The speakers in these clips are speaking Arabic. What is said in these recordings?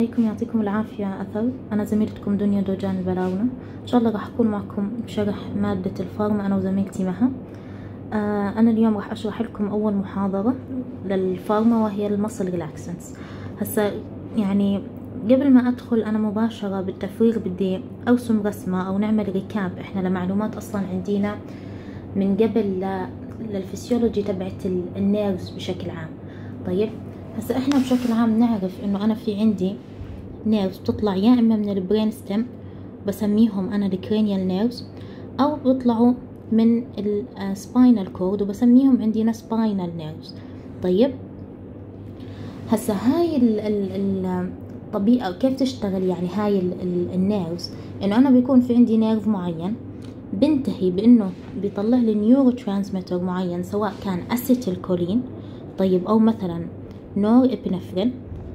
عليكم، يعطيكم العافية. أثر، أنا زميلتكم دنيا دوجان البلاونة. إن شاء الله راح أكون معكم بشرح مادة الفارما أنا وزميلتي مها. أنا اليوم راح أشرح لكم أول محاضرة للفارما وهي المسل ريلاكسنس. هسا يعني قبل ما أدخل أنا مباشرة بالتفريغ بدي أرسم رسمة أو نعمل ريكاب إحنا لمعلومات أصلا عندنا من قبل للفسيولوجي تبعت النيرفز بشكل عام. طيب هسا احنا بشكل عام نعرف انه انا في عندي نيرفز بتطلع يا اما من البرين ستيم بسميهم انا الكرينيال نيرفز، او بيطلعوا من السباينال كورد وبسميهم عندنا سباينال نيرفز. طيب هسا هاي الطبيعة كيف تشتغل، يعني هاي النيرفز انه انا بيكون في عندي نيرف معين بنتهي بانه بيطلع لي نيورو ترانسميتر معين، سواء كان اسيتيل كولين طيب او مثلا نور ابنفرين.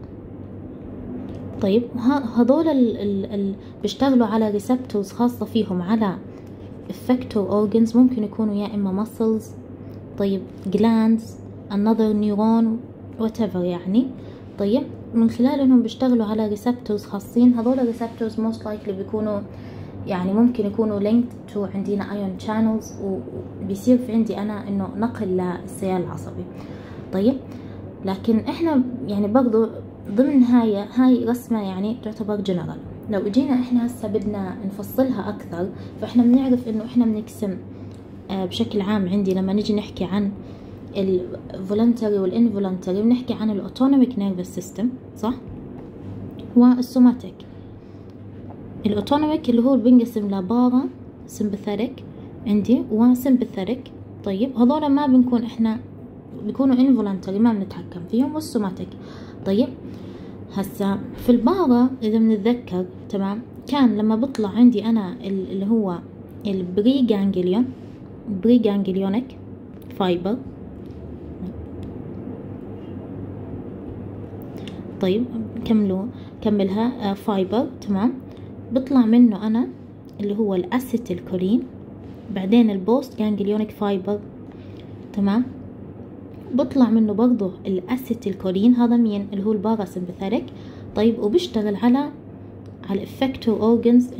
طيب هذول بيشتغلوا على ريسبتورز خاصة فيهم على effector organs، ممكن يكونوا يا اما muscles طيب glands another neuron whatever يعني. طيب من خلال انهم بيشتغلوا على ريسبتورز خاصين، هذول الريسبتورز most likely بيكونوا يعني ممكن يكونوا linked to عندنا ion channels، وبيصير في عندي انا انه نقل للسيال العصبي. طيب لكن احنا يعني برضو ضمن هاي رسمة يعني تعتبر جنرال. لو اجينا احنا هسه بدنا نفصلها اكثر، فاحنا بنعرف انه احنا بنقسم بشكل عام عندي لما نجي نحكي عن الفولنتري والانفولنتري بنحكي عن الاوتونوميك نيرفس سيستم صح، والسوماتيك. الاوتونوميك اللي هو بينقسم لبارا سمباثيك عندي وسمباثيك. طيب هذول ما بنكون احنا بيكونوا involuntary ما بنتحكم فيهم، والسوماتيك. طيب هسا في البارا اذا بنتذكر تمام كان لما بطلع عندي انا اللي هو البري جانجليونيك فايبر. طيب كملها فايبر تمام، بطلع منه انا اللي هو الاسيتيل كولين، بعدين البوست جانجليونيك فايبر تمام، بطلع منه برضو الاسيتيل كولين، هذا مين اللي هو الباراسمباثيك. طيب وبيشتغل على الافكتور اورجنز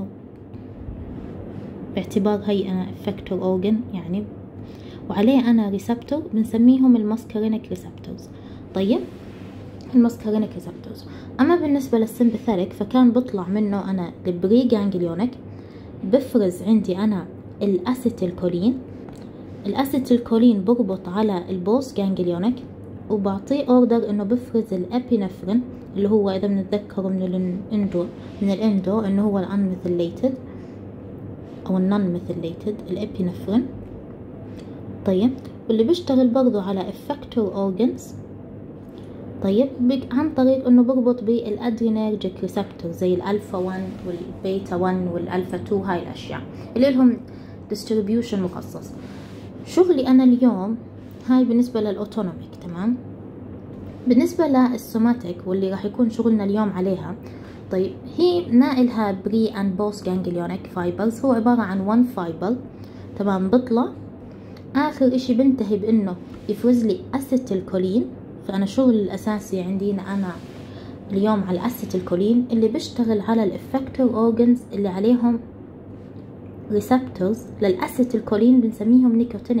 باعتبار هي انا افكتور اورجن يعني، وعليه انا ريسبتور بنسميهم الماسكارينيك ريسبتورز. طيب الماسكارينيك ريسبتورز. اما بالنسبه للسمباثيك فكان بطلع منه انا البري جانجليونيك، بفرز عندي انا الاسيتيل كولين. الاسيتيل كولين بربط على البوست جانجليونيك وبعطيه اوردر انه بفرز الابينفرين اللي هو اذا بنتذكره من الاندو انه هو الانميثيليتد او النون ميثيليتد الابينفرين. طيب واللي بيشتغل برضو على effector organs طيب عن طريق انه بربط بالادرينيرجيك ريسبتور زي الالفا 1 والبيتا 1 والالفا 2، هاي الاشياء اللي لهم distribution مخصص. شغلي انا اليوم هاي بالنسبة للاوتونوميك تمام. بالنسبة للسوماتيك واللي راح يكون شغلنا اليوم عليها، طيب هي ما إلها بري اند بوست جانجليونيك فايبرز، هو عبارة عن 1 فايبر تمام. بطلع اخر اشي بنتهي بانه يفرز لي اسيتيل كولين. فانا شغل الاساسي عندنا انا اليوم على الاسيتيل كولين اللي بيشتغل على الافكتور اورجنز اللي عليهم ريسبتورز للاسيتيل كولين بنسميهم نيكوتينيك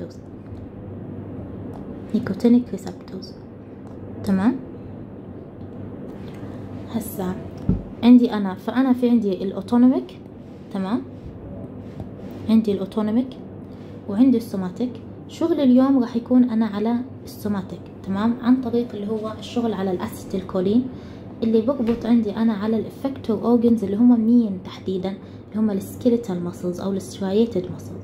ريسبتورز تمام. هسا عندي فانا في عندي الاوتونوميك تمام، عندي الاوتونوميك وعندي السوماتيك. شغل اليوم راح يكون انا على السوماتيك تمام، عن طريق اللي هو الشغل على الاسيتيل كولين اللي بربط عندي انا على الافكتور اورجنز اللي هم مين تحديدا، اللي هم السكيليتال ماسلز او السترياتد ماسلز.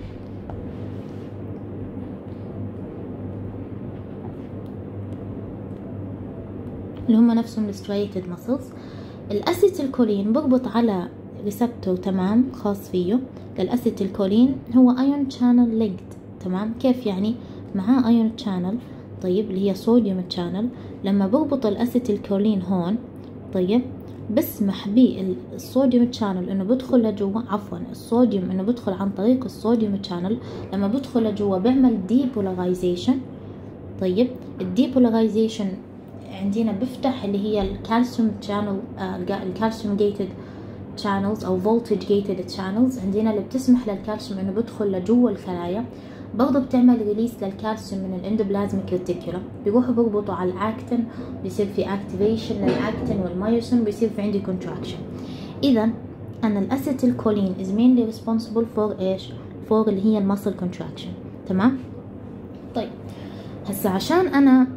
اللي هم نفسهم السترياتد ماسلز. الاسيتيل كولين بربط على ريسبتور تمام خاص فيه للاسيتيل كولين، هو ايون شانل لينكد تمام. كيف يعني؟ معاه ايون شانل طيب اللي هي صوديوم شانل. لما بربط الاسيتيل كولين هون طيب بسمح بالصوديوم شانل انه بدخل لجوا، عفوا الصوديوم انه بدخل عن طريق الصوديوم شانل. لما بدخل لجوا بيعمل ديبولاريزيشن. طيب الديبولاريزيشن عندنا بفتح اللي هي الكالسيوم شانل، الكالسيوم جيتد channels أو voltage gated channels، عندنا اللي بتسمح للكالسيوم إنه بدخل لجوا الخلايا. برضو بتعمل ريليس للكالسيوم من الاندوبلازميك ريتيكولم، بيروحوا بيربطوا على الأكتين، بيصير في اكتيفيشن للأكتين والمايوسين، بيصير في عندي contraction. إذا أنا الأسيتيلكولين is mainly responsible for إيش؟ for اللي هي المسل contraction. تمام؟ طيب هسا عشان أنا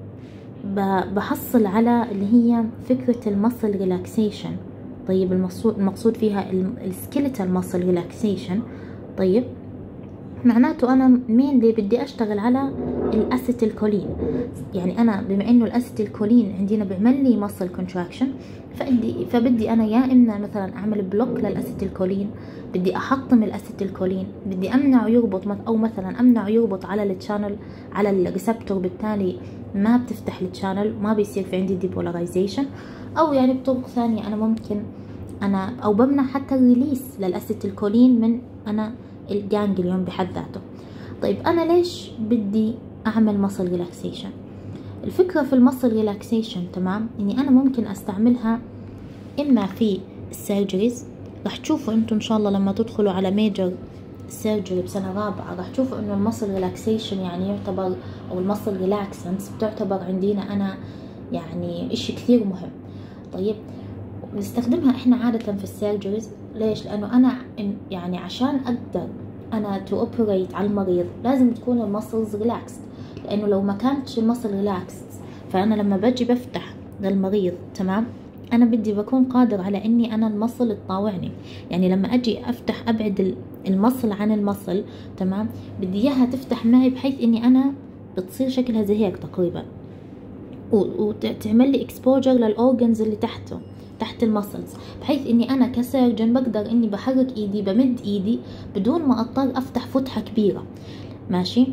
بحصل على اللي هي فكرة المسل ريلاكسيشن، طيب المقصود فيها السكيلتال مسل ريلاكسيشن، طيب معناته أنا مين اللي بدي أشتغل على الأسيتيلكولين. يعني أنا بما إنه الأسيتيلكولين عندنا بيعمل لي مسل كونتراكشن، فبدي أنا يا إما مثلا أعمل بلوك للأسيتيلكولين، بدي أحطم الأسيتيلكولين، بدي أمنعه يربط، أو مثلا أمنعه يربط على التشانل على الريسبتور، بالتالي ما بتفتح التشانل، ما بيصير في عندي ديبولاريزيشن. أو يعني بطرق ثانية أنا ممكن أو بمنع حتى الريليس للأسيتيلكولين من الجانجليون بحد ذاته. طيب أنا ليش بدي أعمل مسل ريلاكسيشن؟ الفكرة في المسل ريلاكسيشن تمام إني أنا ممكن أستعملها إما في السيرجريز، راح تشوفوا أنتم إن شاء الله لما تدخلوا على ميجر سيرجري بسنة رابعة راح تشوفوا إنه المسل ريلاكسيشن يعني يعتبر، أو المسل ريلاكسنس بتعتبر عندنا أنا يعني إشي كثير مهم. طيب نستخدمها إحنا عادة في السيرجريز. ليش؟ لأنه أنا يعني عشان أقدر أنا تو أوبريت على المريض لازم تكون المسلز ريلاكسد، لأنه لو ما كانتش المسل ريلاكسد فأنا لما باجي بفتح للمريض تمام أنا بدي بكون قادر على إني أنا المسل تطاوعني. يعني لما أجي أفتح أبعد المسل عن المسل تمام بدي إياها تفتح معي بحيث إني أنا بتصير شكلها زي هيك تقريبا، وتعمل لي اكسبوجر للأورجنز اللي تحت المسلز، بحيث اني انا كسيرجن بقدر اني بحرك ايدي بمد ايدي بدون ما اضطر افتح فتحة كبيرة. ماشي؟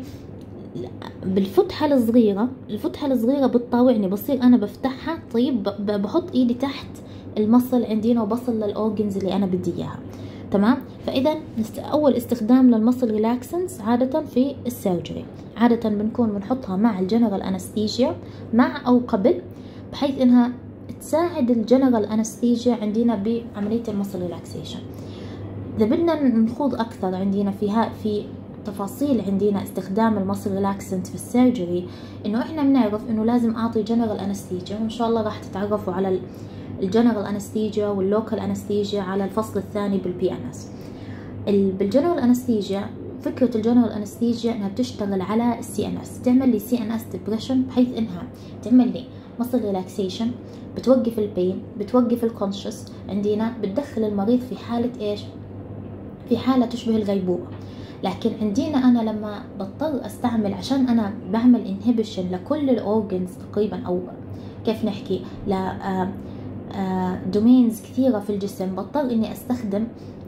بالفتحة الصغيرة بتطاوعني، بصير انا بفتحها. طيب بحط ايدي تحت المسل عندنا وبصل للأورجنز اللي انا بدي اياها. تمام؟ فاذا اول استخدام للمسل ريلاكسنس عادة في السيرجري، عادة بنكون بنحطها مع الجنرال انستيجيا مع او قبل، بحيث انها تساعد الجنرال انستيجيا عندنا بعملية المسل ريلاكسيشن. إذا بدنا نخوض أكثر عندنا في تفاصيل عندنا استخدام المسل ريلاكسنت في السيرجري، إنه إحنا بنعرف إنه لازم أعطي جنرال انستيجيا، وإن شاء الله راح تتعرفوا على الجنرال انستيجيا واللوكال انستيجيا على الفصل الثاني بالبي ان اس. بالجنرال انستيجيا فكرة الجنرال انستيجيا إنها بتشتغل على السي ان اس، تعمل لي سي ان اس ديبريشن، بحيث إنها تعمل لي مسل ريلاكسيشن، بتوقف البين، بتوقف الكونشس عندنا، بتدخل المريض في حالة ايش؟ في حالة تشبه الغيبوبة. لكن عندنا انا لما بضطر استعمل، عشان انا بعمل انهبيشن لكل الاورجنز تقريبا، او كيف نحكي ل دومينز كثيرة في الجسم، بضطر اني استخدم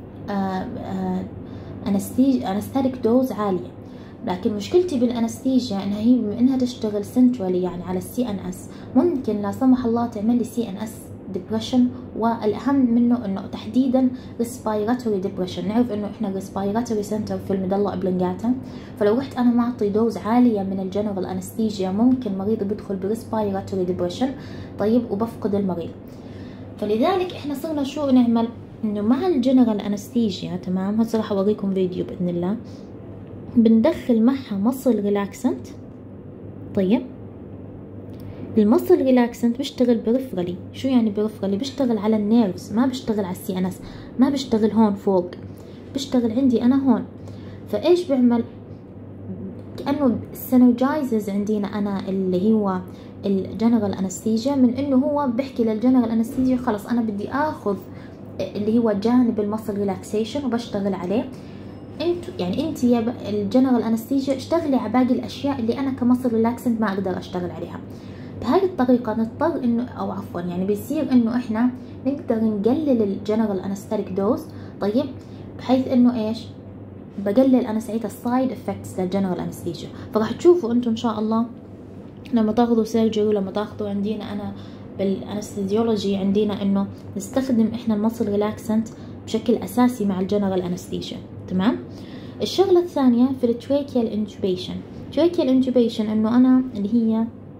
انستيك دوز عالية. لكن مشكلتي بالانستيجيا انها هي بما انها تشتغل سنترالي يعني على السي ان اس، ممكن لا سمح الله تعمل لي سي ان اس ديبريشن، والاهم منه انه تحديدا ريسبيراتوري ديبريشن. نعرف انه احنا ريسبيراتوري سنتر في المظله ابلنجاتا، فلو رحت انا معطي دوز عاليه من الجنرال انستيجيا ممكن مريض بيدخل بريسبيراتوري ديبريشن، طيب وبفقد المريض. فلذلك احنا صرنا شو نعمل؟ انه مع الجنرال انستيجيا تمام، هسه راح اوريكم فيديو باذن الله، بندخل معها مسل ريلاكسنت. طيب المسل ريلاكسنت بيشتغل بريفرالي. شو يعني بريفرالي؟ بيشتغل على النيرفز، ما بيشتغل على السي ان اس، ما بيشتغل هون فوق، بيشتغل عندي انا هون. فايش بيعمل؟ كانه سينرجايزز عندنا انا اللي هو الجنرال انستيجيا، من انه هو بحكي للجنرال انستيجيا خلص انا بدي اخذ اللي هو جانب المسل ريلاكسيشن وبشتغل عليه. انت يا الجنرال انستيجيا اشتغلي على باقي الاشياء اللي انا كمسل ريلاكسنت ما اقدر اشتغل عليها. بهذه الطريقه نضطر انه، او عفوا يعني بيصير انه احنا نقدر نقلل الجنرال انستيك دوز. طيب بحيث انه ايش؟ بقلل انا ساعتها السايد افكتس للجنرال انستيجيا. فراح تشوفوا انتم ان شاء الله لما تاخذوا سيرجري ولما تاخذوا عندنا انا بالانستيزيولوجي عندنا انه نستخدم احنا المسل ريلاكسنت بشكل اساسي مع الجنرال انستيجيا. تمام؟ الشغله الثانيه في التريكيال انتوبيشن. تريكيال انتوبيشن انه انا اللي هي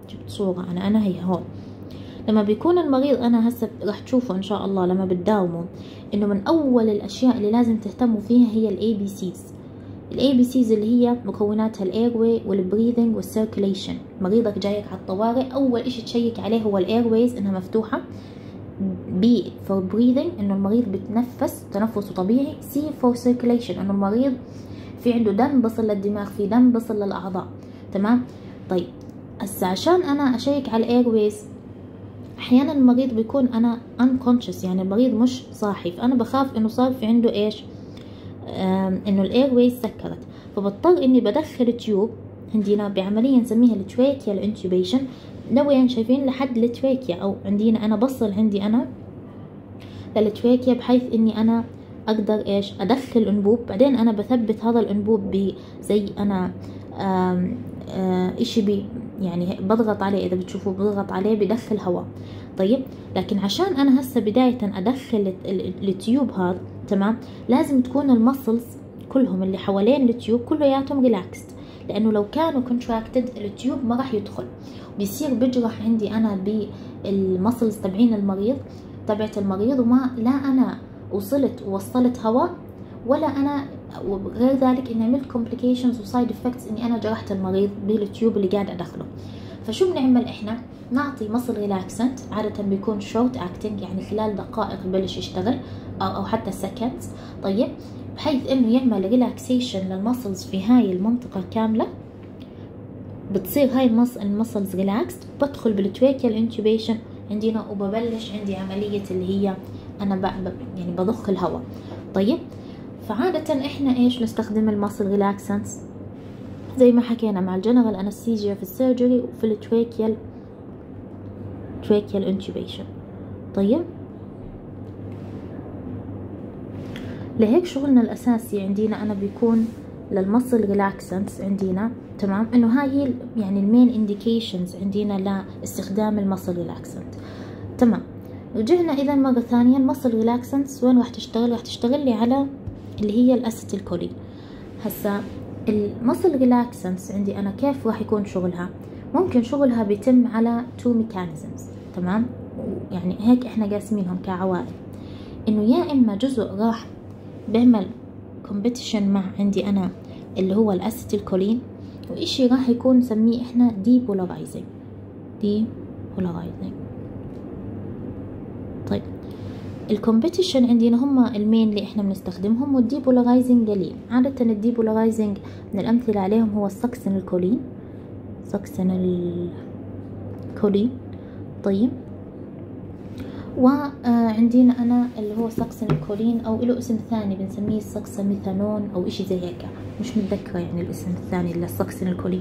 جبت صورة أنا هي هون. لما بيكون المريض، أنا هسه راح تشوفوا إن شاء الله لما بتداوموا، إنه من أول الأشياء اللي لازم تهتموا فيها هي ال ABCs اللي هي مكوناتها الايرواي والبريذنج والسيركيليشن. مريضك جايك على الطوارئ، أول إشي تشيك عليه هو الايرويز إنها مفتوحة، B for breathing إنه المريض بتنفس تنفسه طبيعي، C for circulation إنه المريض في عنده دم بصل للدماغ، في دم بصل للأعضاء. تمام. طيب هسه عشان أنا أشيك على الايرويز، أحيانا المريض بيكون أنا unconscious، يعني المريض مش صاحي، فأنا بخاف إنه صار في عنده إيش، إنه الايرويز سكرت، فبضطر إني بدخل تيوب عندنا بعملية نسميها التريكيال انتوبيشن. لوين شايفين لحد التريكيا، أو عندنا أنا بصل عندي أنا للتريكيا، بحيث إني أنا أقدر إيش أدخل أنبوب. بعدين أنا بثبت هذا الأنبوب بزي أنا إشي بي يعني بضغط عليه، إذا بتشوفوا بضغط عليه بدخل هواء. طيب لكن عشان أنا هسه بداية أدخل التيوب هذا، تمام، لازم تكون المسلز كلهم اللي حوالين التيوب كلياتهم ريلاكست، لأنه لو كانوا كونتراكتد التيوب ما راح يدخل، بيصير بجرح عندي أنا بالمسلز تبعين المريض تبعت المريض، وما لا أنا وصلت هواء، ولا أنا غير ذلك إني عملت complications وسايد effects إني أنا جرحت المريض بالتيوب اللي قاعد أدخله. فشو بنعمل إحنا؟ نعطي مصل ريلاكسنت، عادة بيكون short acting، يعني خلال دقائق ببلش يشتغل أو حتى seconds. طيب بحيث إنه يعمل ريلاكسيشن للمسلز في هاي المنطقة كاملة، بتصير هاي المسلز ريلاكست، بدخل بالتريكيال انتوبيشن عندنا، وببلش عندي عملية اللي هي أنا يعني بضخ الهواء. طيب فعادة إحنا إيش نستخدم المسل ريلاكسنتس زي ما حكينا مع الجنرال أنستيجيا في السيرجري وفي التريكيال انتوبيشن. طيب لهيك شغلنا الأساسي عندنا أنا بيكون للمسل ريلاكسنتس عندنا، تمام، إنه هاي هي يعني المين انديكيشنز عندنا لاستخدام المسل ريلاكسنت. تمام. رجعنا إذا مرة ثانية، المسل ريلاكسنتس وين راح تشتغل؟ راح تشتغل لي على اللي هي الأسيتيلكولين. هسا المسل ريلاكسنتس عندي أنا كيف راح يكون شغلها؟ ممكن شغلها بيتم على 2 mechanisms، تمام، يعني هيك إحنا قاسمينهم كعوائل، إنه يا إما جزء راح بيعمل كومبيتيشن مع عندي أنا اللي هو الأسيتيلكولين، وإشي راح يكون نسميه إحنا depolarizing. طيب الكومبيتيشن عندنا هم المين اللي إحنا بنستخدمهم، والديبولارايزنج قليل. عادة الديبولارايزنج من الأمثلة عليهم هو السكسن الكولين. طيب وعندنا أنا اللي هو سكسن الكولين، أو له اسم ثاني بنسميه السكساميثانون أو إشي زي هيك، مش متذكرة يعني الاسم الثاني للسكسن الكولين.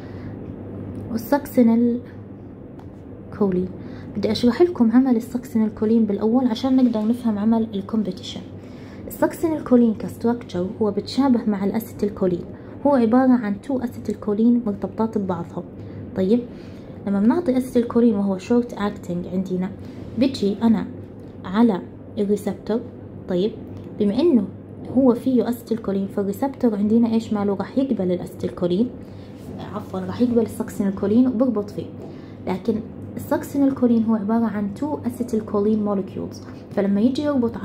والسكسن الكولين بدي أشرح لكم عمل السكسن الكولين بالأول عشان نقدر نفهم عمل الكومبيتيشن. السكسن الكولين كستراكتشر هو بتشابه مع الأسيتيلكولين، هو عبارة عن 2 أسيتيلكولين مرتبطات ببعضهم. طيب لما بنعطي أسيتيلكولين وهو شورت أكتنج عندنا، بيجي أنا على الريسبتور. طيب بما إنه هو فيه أسيتيلكولين، فالريسبتور عندنا إيش ماله؟ راح يقبل الأسيتيلكولين، عفوا راح يقبل السكسن الكولين وبربط فيه. لكن السكسن الكولين هو عبارة عن 2 أسيتيلكولين مولكيولز، فلما يجي يربط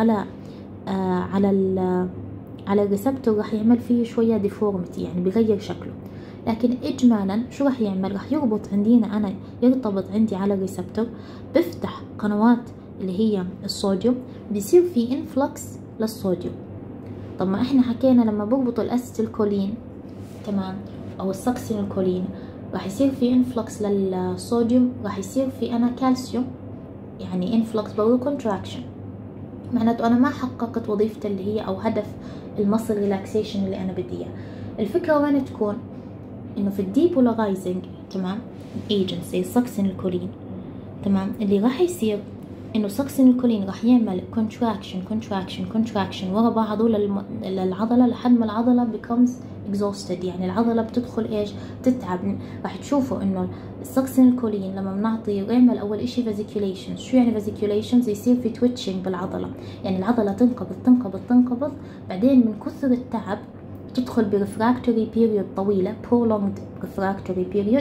على الريسبتور راح يعمل فيه شوية ديفورميتي، يعني بيغير شكله. لكن إجمالا شو راح يعمل؟ راح يربط عندنا أنا، يرتبط عندي على الريسبتور، بفتح قنوات اللي هي الصوديوم، بيصير في انفلكس للصوديوم. طب ما احنا حكينا لما بربط الأسيتيلكولين، تمام، أو السكسن الكولين، راح يصير في انفلكس للصوديوم، راح يصير في أنا كالسيوم، يعني انفلكس برضو كونتراكشن، معناته أنا ما حققت وظيفة اللي هي أو هدف المسل ريلاكسيشن اللي أنا بدي إياه. الفكرة وين تكون؟ إنه في الديبولارايزنج، تمام، ايجنت زي السكسن الكولين، تمام، اللي راح يصير إنه سكسن الكولين راح يعمل كونتراكشن ورا بعضه للعضلة لحد ما العضلة becomes exhausted، يعني العضلة بتدخل إيش؟ تتعب. راح تشوفوا إنه السكسن الكولين لما بنعطي يعمل أول إشي فازيكيوليشنز. شو يعني فازيكيوليشنز؟ يصير في تويتشنج بالعضلة، يعني العضلة تنقبض، بعدين من كثر التعب تدخل بريفراكتوري بيريود طويلة، prolonged refractory period،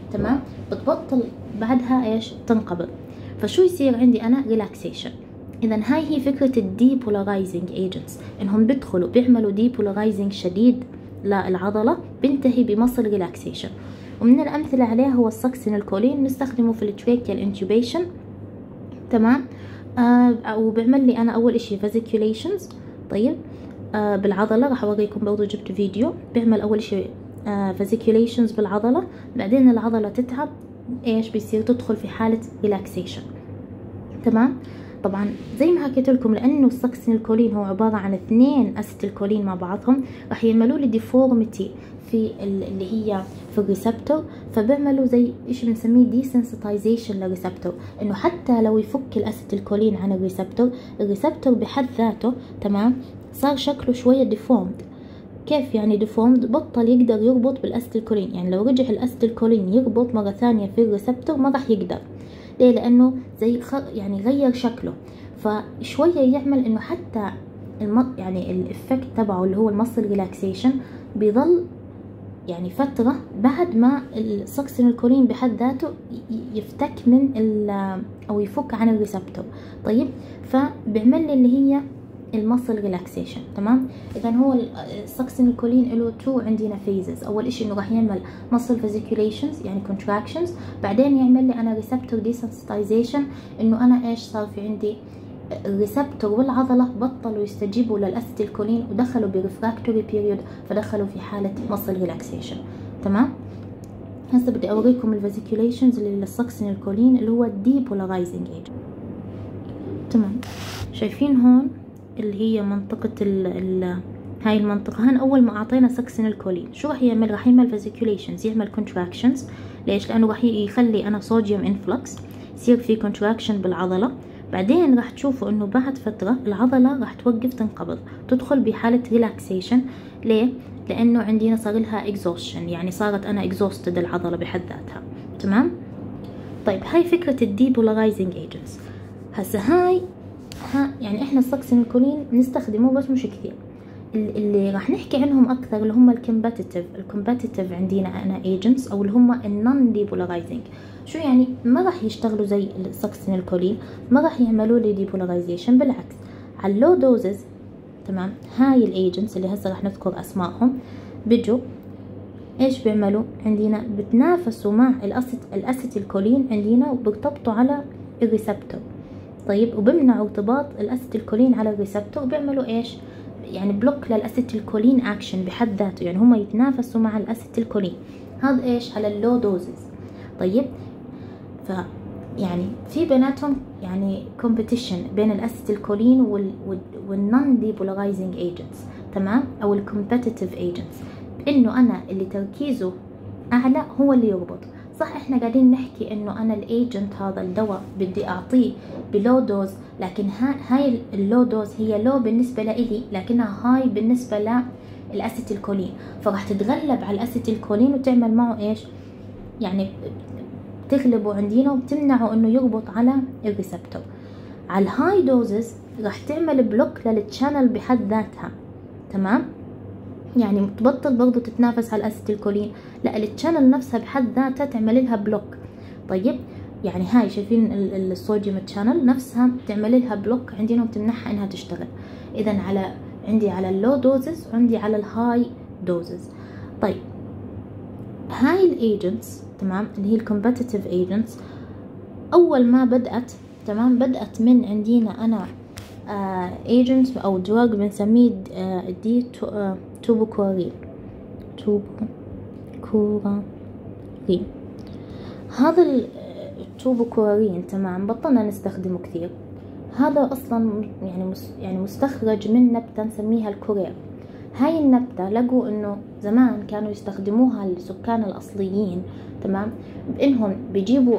تمام، بتبطل بعدها ايش تنقبض. فشو يصير عندي انا؟ ريلاكسيشن. اذا هاي هي فكرة الديبولارايزنج ايجنتس، انهم بيدخلوا بيعملوا ديبولارايزنج شديد للعضلة، بينتهي بمصل ريلاكسيشن. ومن الامثلة عليها هو الساكسينيلكولين، نستخدمه في التريكيال انتوبيشن. تمام. وبيعمل لي انا اول اشي فيزيكيوليشنز. طيب بالعضلة راح اوريكم برضو، جبت فيديو بيعمل اول اشي فيزيكيوليشنز بالعضلة، بعدين العضلة تتعب، ايش بيصير؟ تدخل في حالة ريلاكسيشن. تمام. طبعا زي ما حكيت لكم، لانه الساكسينيلكولين هو عبارة عن 2 اسيتيلكولين مع بعضهم، راح يعملوا لي ديفورميتي في اللي هي في الريسبتور، فبيعملوا زي ايش بنسميه ديسنسيتايزيشن للريسبتور، انه حتى لو يفك الاسيتيلكولين عن الريسبتور بحد ذاته، تمام، صار شكله شوية ديفورمد. كيف يعني ديفورمد؟ بطل يقدر يربط بالاسيتيلكولين، يعني لو رجع الاسيتيلكولين يربط مرة ثانية في الريسبتور ما راح يقدر. ليه؟ لانه زي يعني غير شكله، فشوية يعمل انه حتى يعني الافكت تبعه اللي هو المصل ريلاكسيشن بيظل يعني فترة بعد ما الساكسينيلكولين بحد ذاته يفتك من او يفك عن الريسبتور. طيب، فبيعمل لي اللي هي المصل ريلاكسيشن. تمام. اذا هو الساكسينيلكولين له 2 عندنا فيزز. اول اشي انه راح يعمل مصل فيزيكيوليشنز يعني كونتراكشنز، بعدين يعمل لي انا ريسبتور ديسنسيتايزيشن، انه انا ايش صار في عندي؟ الريسبتور والعضلة بطلوا يستجيبوا للاسيتيلكولين ودخلوا بريفراكتوري بيريود، فدخلوا في حالة مصل ريلاكسيشن. تمام. هسه بدي اوريكم الفيزيكيوليشنز للساكسينيلكولين اللي هو الديبولارايزنج ايجنت. تمام. شايفين هون اللي هي منطقة هاي المنطقة، هان أول ما أعطينا ساكسينيلكولين شو راح يعمل؟ راح يعمل فيزيكيوليشنز، يعمل كونتراكشنز. ليش؟ لأنه راح يخلي أنا صوديوم انفلكس، يصير في كونتراكشن بالعضلة. بعدين راح تشوفوا إنه بعد فترة العضلة راح توقف تنقبض، تدخل بحالة ريلاكسيشن. ليه؟ لأنه عندنا صار لها اكزوشن، يعني صارت أنا اكزوستد العضلة بحد ذاتها. تمام. طيب هاي فكرة الديبولارايزنج ايجنتس. هسه هاي يعني احنا الساكسينيلكولين نستخدمه بس مش كثير. اللي راح نحكي عنهم اكثر اللي هم الكومباتيتيف عندنا انا ايجنتس، او اللي هم النون ديبولارايزنج. شو يعني؟ ما راح يشتغلوا زي الساكسينيلكولين، ما راح يعملوا لي ديبولارايزيشن، بالعكس على اللو دوزز. تمام. هاي الايجنتس اللي هسه راح نذكر اسمائهم بيجوا ايش بيعملوا عندنا؟ بتنافسوا مع الاسيتيلكولين عندنا وبرتبطوا على الريسبتور. طيب، وبمنعوا ارتباط الاسيتيلكولين على الريسبتور، بيعملوا ايش؟ يعني بلوك للاسيتيلكولين اكشن بحد ذاته، يعني هم يتنافسوا مع الاسيتيلكولين. هذا ايش؟ على اللو دوزز. طيب، ف يعني في بيناتهم يعني كومبيتيشن بين الاسيتيلكولين والنون ديبولارايزنج ايجنتس. تمام، او الكومبيتيتيف ايجنتس، انه انا اللي تركيزه اعلى هو اللي يربط. صح، احنا قاعدين نحكي انه انا الايجنت هذا الدواء بدي اعطيه بلو دوز، لكن هاي اللو دوز هي لو بالنسبه لإلي، لكنها هاي بالنسبه للاسيتيلكولين، فراح تتغلب على الاسيتيلكولين وتعمل معه ايش؟ يعني تغلبه عندنا وبتمنعه انه يربط على الريسبتور. على الهاي دوزز راح تعمل بلوك للتشانل بحد ذاتها. تمام، يعني تبطل برضو تتنافس على الاسيتيلكولين، لا التشانل نفسها بحد ذاتها تعمل لها بلوك. طيب، يعني هاي شايفين الصوديوم تشانل نفسها تعمل لها بلوك عندنا وتمنعها انها تشتغل. اذا عندي على اللو دوزز وعندي على الهاي دوزز. طيب، هاي الايجنتس تمام اللي هي الكومبتيتيف ايجنتس، اول ما بدأت تمام بدأت من عندنا انا ايجنت او دراج بنسميه توبوكورين. هذا التوبوكورين تمام بطلنا نستخدمه كثير. هذا اصلا يعني مستخرج من نبتة نسميها الكورير. هاي النبتة لقوا انه زمان كانوا يستخدموها السكان الاصليين، تمام، بانهم بيجيبوا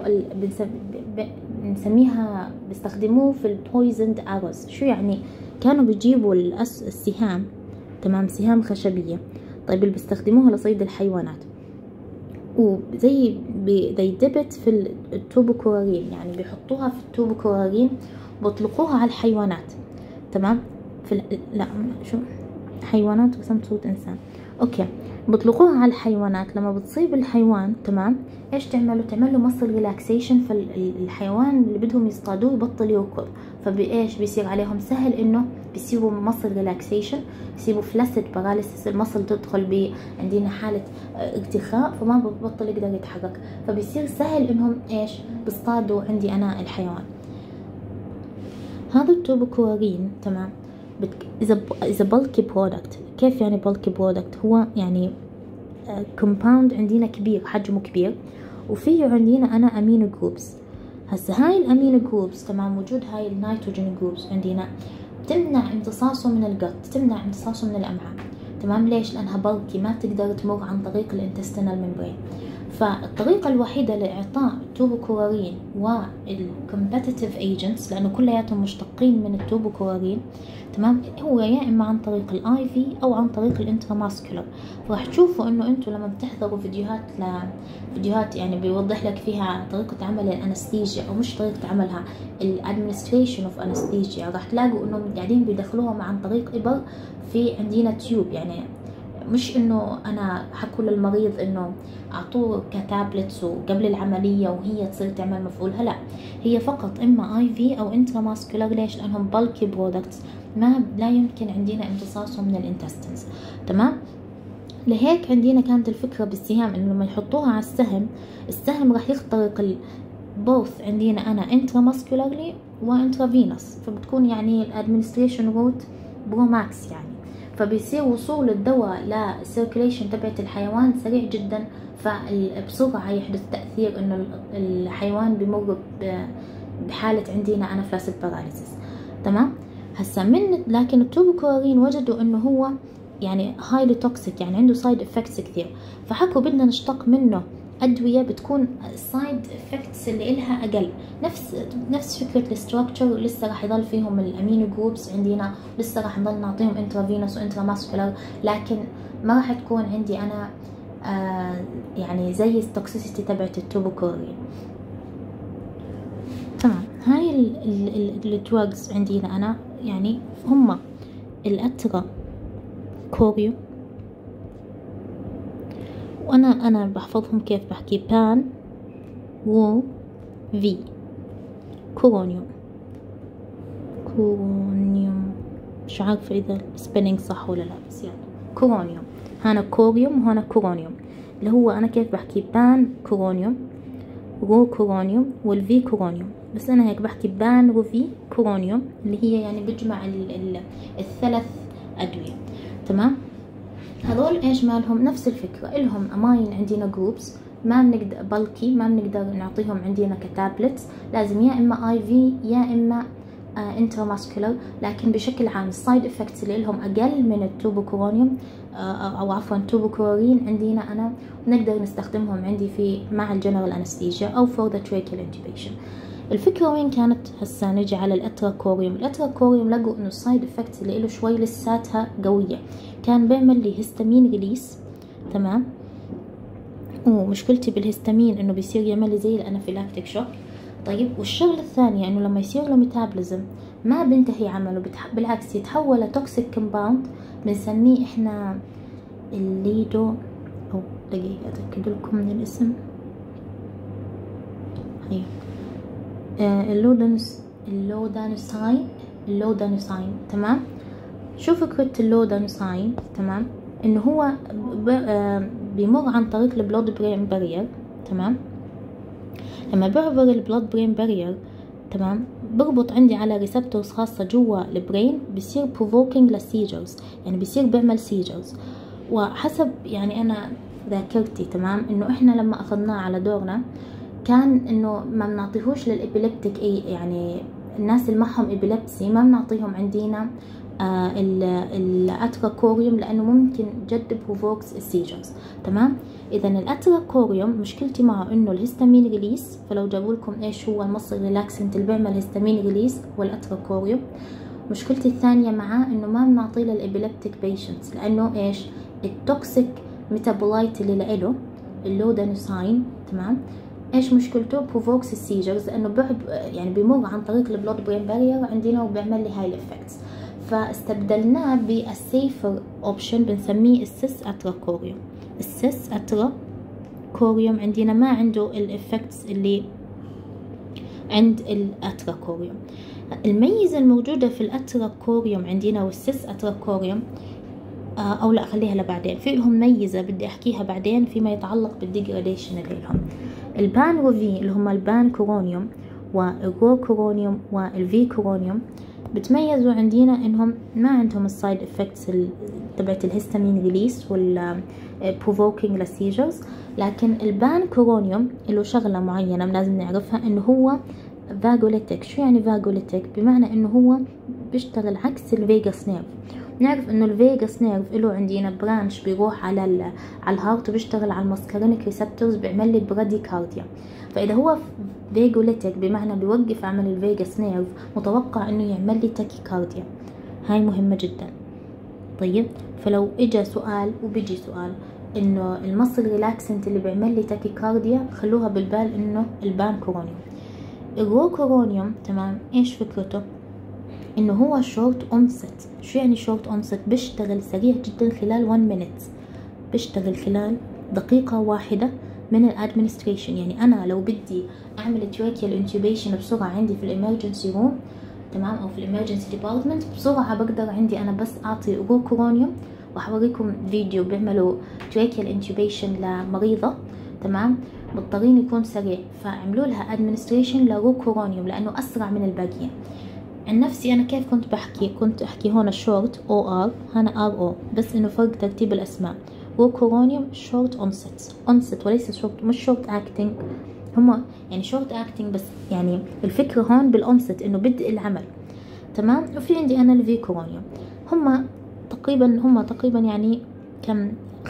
بنسميها بيستخدموه في البويزند اروز. شو يعني؟ كانوا بيجيبوا السهام، تمام، سهام خشبية، طيب اللي بيستخدموها لصيد الحيوانات، وزي دبت في التوبوكورين، يعني بيحطوها في التوبوكورين بيطلقوها على الحيوانات. تمام، لا شو حيوانات، رسمت صوت انسان. اوكي، بيطلقوها على الحيوانات. لما بتصيب الحيوان تمام ايش تعملوا؟ تعملوا مصل ريلاكسيشن، فالحيوان اللي بدهم يصطادوه يبطل يركض، فبايش بيصير عليهم سهل انه بيصيروا مصل ريلاكسيشن، بيصيروا فلاسيد باراليسيس، المصل تدخل عندنا حالة ارتخاء فما ببطل يقدر يتحرك، فبيصير سهل انهم ايش بيصطادوا عندي انا الحيوان. هذا التوبوكورين تمام إذا bulky product. كيف يعني bulky product؟ هو يعني compound عندنا كبير، حجمه كبير، وفيه عندنا أنا أمينو جروبس. هسه هاي الأمينو جروبس تمام، وجود هاي النيتروجين جروبس عندنا تمنع امتصاصه من الجت، تمنع امتصاصه من الأمعاء تمام. ليش؟ لأنها bulky ما تقدر تمر عن طريق الانتستينال ممبرين. فالطريقة الوحيدة لإعطاء التوبوكورين والكومبتيتيف ايجنتس، لأنه كلياتهم مشتقين من التوبوكورين تمام، هو يا إما عن طريق الاي في أو عن طريق الانتراماسكولار. فراح تشوفوا إنه أنتوا لما بتحضروا فيديوهات يعني بيوضح لك فيها طريقة عمل الانستيجيا، أو مش طريقة عملها، الادمنستريشن اوف انستيجيا، راح تلاقوا إنهم قاعدين بيدخلوهم عن طريق إبر في عندنا تيوب. يعني مش انه انا حكوا للمريض انه اعطوه كتابلتس وقبل العمليه وهي تصير تعمل مفعولها، لا، هي فقط اما اي في او انتراماسكولار. ليش؟ لانهم بالكي برودكتس لا يمكن عندنا امتصاصهم من الانتستنز تمام. لهيك عندنا كانت الفكره بالسهام انه لما يحطوها على السهم راح يخترق بوث عندنا انا انتراماسكولارلي وانترافينوس، فبتكون يعني الادمنستريشن روت بروماكس يعني، فبيصير وصول الدواء للسيركيليشن تبعت الحيوان سريع جدا، فبسرعة يحدث تأثير انه الحيوان بمر بحالة عندنا انافلاكسيس باراليسيس تمام. هسا لكن التوبوكورين وجدوا انه هو يعني هايلي توكسيك، يعني عنده سايد افكتس كثير، فحكوا بدنا نشتق منه أدوية بتكون السايد افكتس اللي إلها أقل، نفس فكرة الستراكشر، لسه راح يضل فيهم الأمينو جروبس عندنا، لسه راح نضل نعطيهم انترافينوس وانتراماسكولار، لكن ما راح تكون عندي أنا يعني زي التوكسيسيتي تبعت التوبوكورين تمام. هاي الدراجز عندنا أنا يعني هم الأترا كوريو، وانا بحفظهم كيف بحكي بان و في كورونيوم مش عارفة اذا السبيلينج صح ولا لا، بس يعني كورونيوم، هنا كوريوم وهنا كورونيوم، اللي هو انا كيف بحكي بان كورونيوم رو كورونيوم والفي كورونيوم، بس انا هيك بحكي بان وفي كورونيوم، اللي هي يعني بجمع الثلاث ادوية تمام. هذول ايش مالهم؟ نفس الفكرة، إلهم اماين عندنا جروبس، ما بنقدر بالكي، ما بنقدر نعطيهم عندنا كتابلتس، لازم يا اما اي في يا اما انتراماسكولار، لكن بشكل عام السايد افكتس اللي لهم اقل من التوبوكورونيوم او عفوا التوبوكورين عندنا انا بنقدر نستخدمهم عندي في مع الجنرال انستيجيا او فور ذا تريكيال انتوبيشن. الفكرة وين كانت؟ هسا نجي على الاتراكوريوم. الاتراكوريوم لقوا انه السايد افكتس اللي له شوي لساتها قوية، كان بيعمل لي هيستامين ريليس تمام، ومشكلتي بالهيستامين انه بيصير يعمل لي زي الانافيلاكتيك شوك. طيب والشغلة الثانية انه لما يصير له ميتابوليزم ما بينتهي عمله، بالعكس يتحول لتوكسيك كومباوند بنسميه احنا الليدو، او دقيقة اتأكد لكم من الاسم، هي اللودانوساين تمام. شو فكرة اللودانوساين تمام؟ انه هو بيمر عن طريق البلود برين بارير تمام. لما بعبر البلود برين بارير تمام بربط عندي على ريسبتورز خاصة جوا البرين، بيصير بروفوكينج للسيجرز، يعني بيصير بيعمل سيجرز. وحسب يعني انا ذاكرتي تمام انه احنا لما اخذناه على دورنا كان انه ما بنعطيهوش للإبيليبتيك، يعني الناس اللي معهم إبيليبسي ما بنعطيهم عندنا الاتراكوريوم، لانه ممكن جد بروفوكس السيجرز تمام. اذا الاتراكوريوم مشكلتي معه انه الهيستامين ريليس، فلو جابوا لكم ايش هو المصل ريلاكسنت اللي بيعمل هيستامين ريليس هو الاتراكوريوم. مشكلتي الثانيه معاه انه ما بنعطيه للإبيليبتيك بيشنتس، لانه ايش التوكسيك ميتابولايت اللي له اللودانوساين تمام، ايش مشكلته؟ بروفوكس السيجرز، لانه يعني بيمر عن طريق البلود برين بارير عندنا وبيعمل لي هاي الافكتس. فاستبدلناه بالسيفر اوبشن بنسميه السيس اتراكوريوم السيس اترا كوريوم عندنا ما عنده الإفكتس اللي عند الأترا كوريوم. الميزة الموجودة في الأترا كوريوم عندنا والسيس أترا كوريوم أو لا خليها لبعدين، في لهم ميزة بدي أحكيها بعدين فيما يتعلق بالديجراديشن اللي لهم. البان وفي اللي هم البان كورونيوم والرو كورونيوم والفي كورونيوم بتميزوا عندنا إنهم ما عندهم السايد إفكتس تبعت الهستامين ريليس والبروفوكينج للسيجرز، لكن البان كورونيوم له شغلة معينة لازم نعرفها، إنه هو فاجوليتك. شو يعني فاجوليتك؟ بمعنى إنه هو بيشتغل عكس الفيجاس نيرف. نعرف إنه الفيجاس نيرف له عندنا برانش بيروح على الهارت وبيشتغل على الماسكارينيك ريسبتورز بيعمل لي براديكارديا. فإذا هو فيجوليتك بمعنى بيوقف عمل الفيجاس نيرف، متوقع إنه يعمل لي تاكيكارديا. هاي مهمة جدا. طيب فلو إجا سؤال وبيجي سؤال إنه المصل ريلاكسنت اللي بيعمل لي تاكيكارديا، خلوها بالبال إنه البان كورونيوم. الرو كورونيوم تمام، إيش فكرته؟ إنه هو شورت أونست. شو يعني شورت أونست؟ بيشتغل سريع جدا خلال 1 minute، بيشتغل خلال دقيقة واحدة من الادمنستريشن. يعني أنا لو بدي أعمل تراكيال انتوبيشن بسرعة عندي في الإمرجنسي روم تمام أو في الإمرجنسي ديبارتمنت، بسرعة بقدر عندي أنا بس أعطي رو كورونيوم. وحوريكم فيديو بيعملوا تراكيال انتوبيشن لمريضة تمام، مضطرين يكون سريع، فعملوا لها ادمنستريشن لرو كورونيوم لأنه أسرع من الباقيين. عن نفسي أنا كيف كنت أحكي هون شورت أو آر، هنا آر أو، بس إنه فرق ترتيب الأسماء. رو كورونيوم شورت أونست وليس شورت، مش شورت أكتنج. هما يعني شورت أكتنج بس يعني الفكرة هون بالأونست إنه بدء العمل تمام. وفي عندي أنا الفي كورونيوم، هما تقريبا يعني كم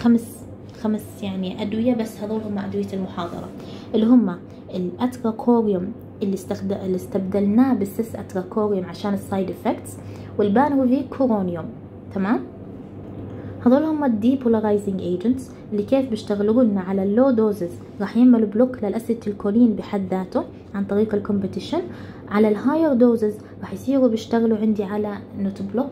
خمس يعني أدوية، بس هذول هما أدوية المحاضرة اللي هما الأترا كوريوم اللي استبدلناه بالسيس أترا كوريوم عشان السايد إفكتس، والبانوفي كورونيوم تمام. هذول هم الديبولارايزنج ايجنتس اللي كيف بيشتغلوا لنا على اللو دوزز، راح يعملوا بلوك للاسيتيلكولين بحد ذاته عن طريق الكومبيتيشن. على الهاير دوزز راح يصيروا بيشتغلوا عندي على انه تبلوك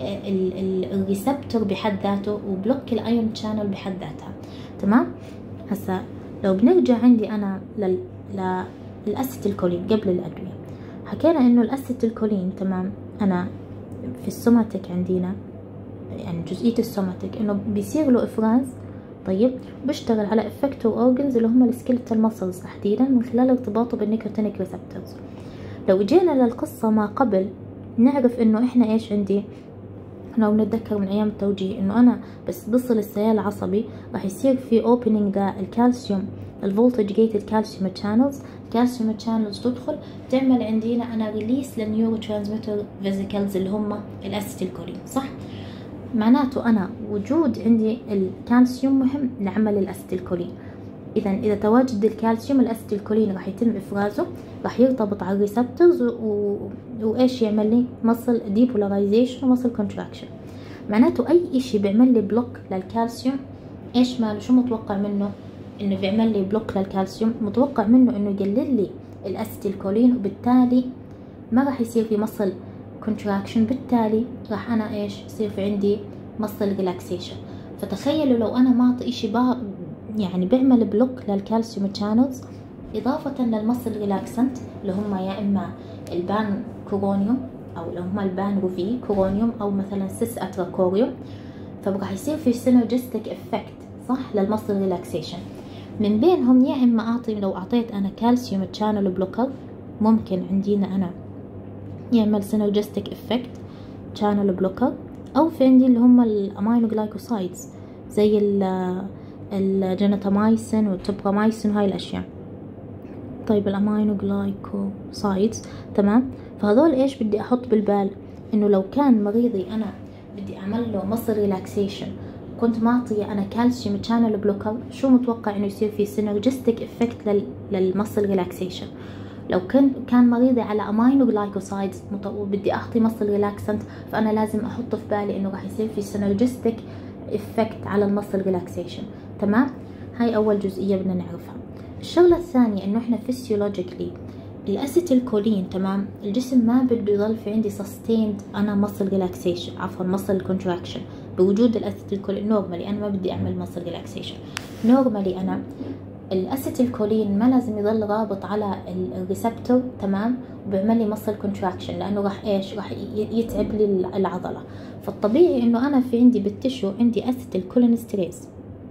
الريسبتور بحد ذاته وبلوك الايون شانل بحد ذاتها تمام. هسا لو بنرجع عندي انا للاسيتيلكولين قبل الادويه، حكينا انه الاسيتيلكولين تمام، انا في السوماتيك عندنا يعني جزئية السوماتيك انه بيصير له افراز طيب، بيشتغل على افكتور اورجنز اللي هم السكيلتال ماسلز تحديدا من خلال ارتباطه بالنيكوتينيك ريسبتورز. لو جينا للقصة ما قبل نعرف انه احنا ايش عندي، لو نتذكر من ايام التوجيه انه انا بس بصل السيال العصبي راح يصير في اوبننج للكالسيوم الفولتج جيتد كالسيوم تشانلز. الكالسيوم تشانلز تدخل تعمل عندنا انا ريليس للنيورو ترانسميتر فيزيكلز اللي هم الاسيتيلكولين صح. معناته أنا وجود عندي الكالسيوم مهم لعمل الأسيتيلكولين. إذا تواجد الكالسيوم الأسيتيلكولين راح يتم إفرازه، راح يرتبط على الريسبتورز وإيش يعمل لي مصل ديبولاريزيشن ومصل كونتراكشن. معناته أي إشي بيعمل لي بلوك للكالسيوم إيش ماله، شو متوقع منه؟ إنه بيعمل لي بلوك للكالسيوم، متوقع منه إنه يقلل لي الأسيتيلكولين وبالتالي ما راح يصير في مصل كونتراكشن، بالتالي راح انا ايش يصير في عندي مصل ريلاكسيشن. فتخيلوا لو انا ما اعطي اشي يعني بيعمل بلوك للكالسيوم شانلز اضافة للمصل ريلاكسنت اللي هم يا اما البان كورونيوم او اللي هم البان روفي كورونيوم او مثلا سيس اترا كوريوم، فراح يصير في سينرجستيك افكت صح للمصل ريلاكسيشن. من بينهم يا اما اعطي، لو اعطيت انا كالسيوم شانل بلوكر ممكن عندنا انا يعمل سينرجستيك افكت شانل بلوكر، او في عندي اللي هم الامينو جلايكوسايدز زي الجيناتامايسين والتوبرامايسين وهاي الاشياء. طيب الامينو جلايكوسايدز تمام، فهذول ايش بدي احط بالبال؟ انه لو كان مريضي انا بدي اعمل له مصل ريلاكسيشن كنت معطيه انا كالسيوم شانل بلوكر، شو متوقع انه يصير في سينرجستيك افكت للمصل ريلاكسيشن. لو كان مريضي على امينو جلايكوسايدز وبدي اعطي مصل ريلاكسنت، فانا لازم احط في بالي انه راح يصير في سينرجستيك افكت على المصل ريلاكسيشن تمام. هاي اول جزئيه بدنا نعرفها. الشغله الثانيه انه احنا فيسيولوجيكلي الاسيتيلكولين تمام، الجسم ما بده يضل في عندي سستيند انا مصل ريلاكسيشن عفوا مصل كونتراكشن، بوجود الاسيتيلكولين نورمالي انا ما بدي اعمل مصل ريلاكسيشن، نورمالي انا الاسيتيلكولين ما لازم يظل رابط على الريسبتور تمام وبيعمل لي مصل كونتراكشن، لانه راح يتعب لي العضله. فالطبيعي انه انا في عندي بالتشو عندي اسيتيلكولينستريز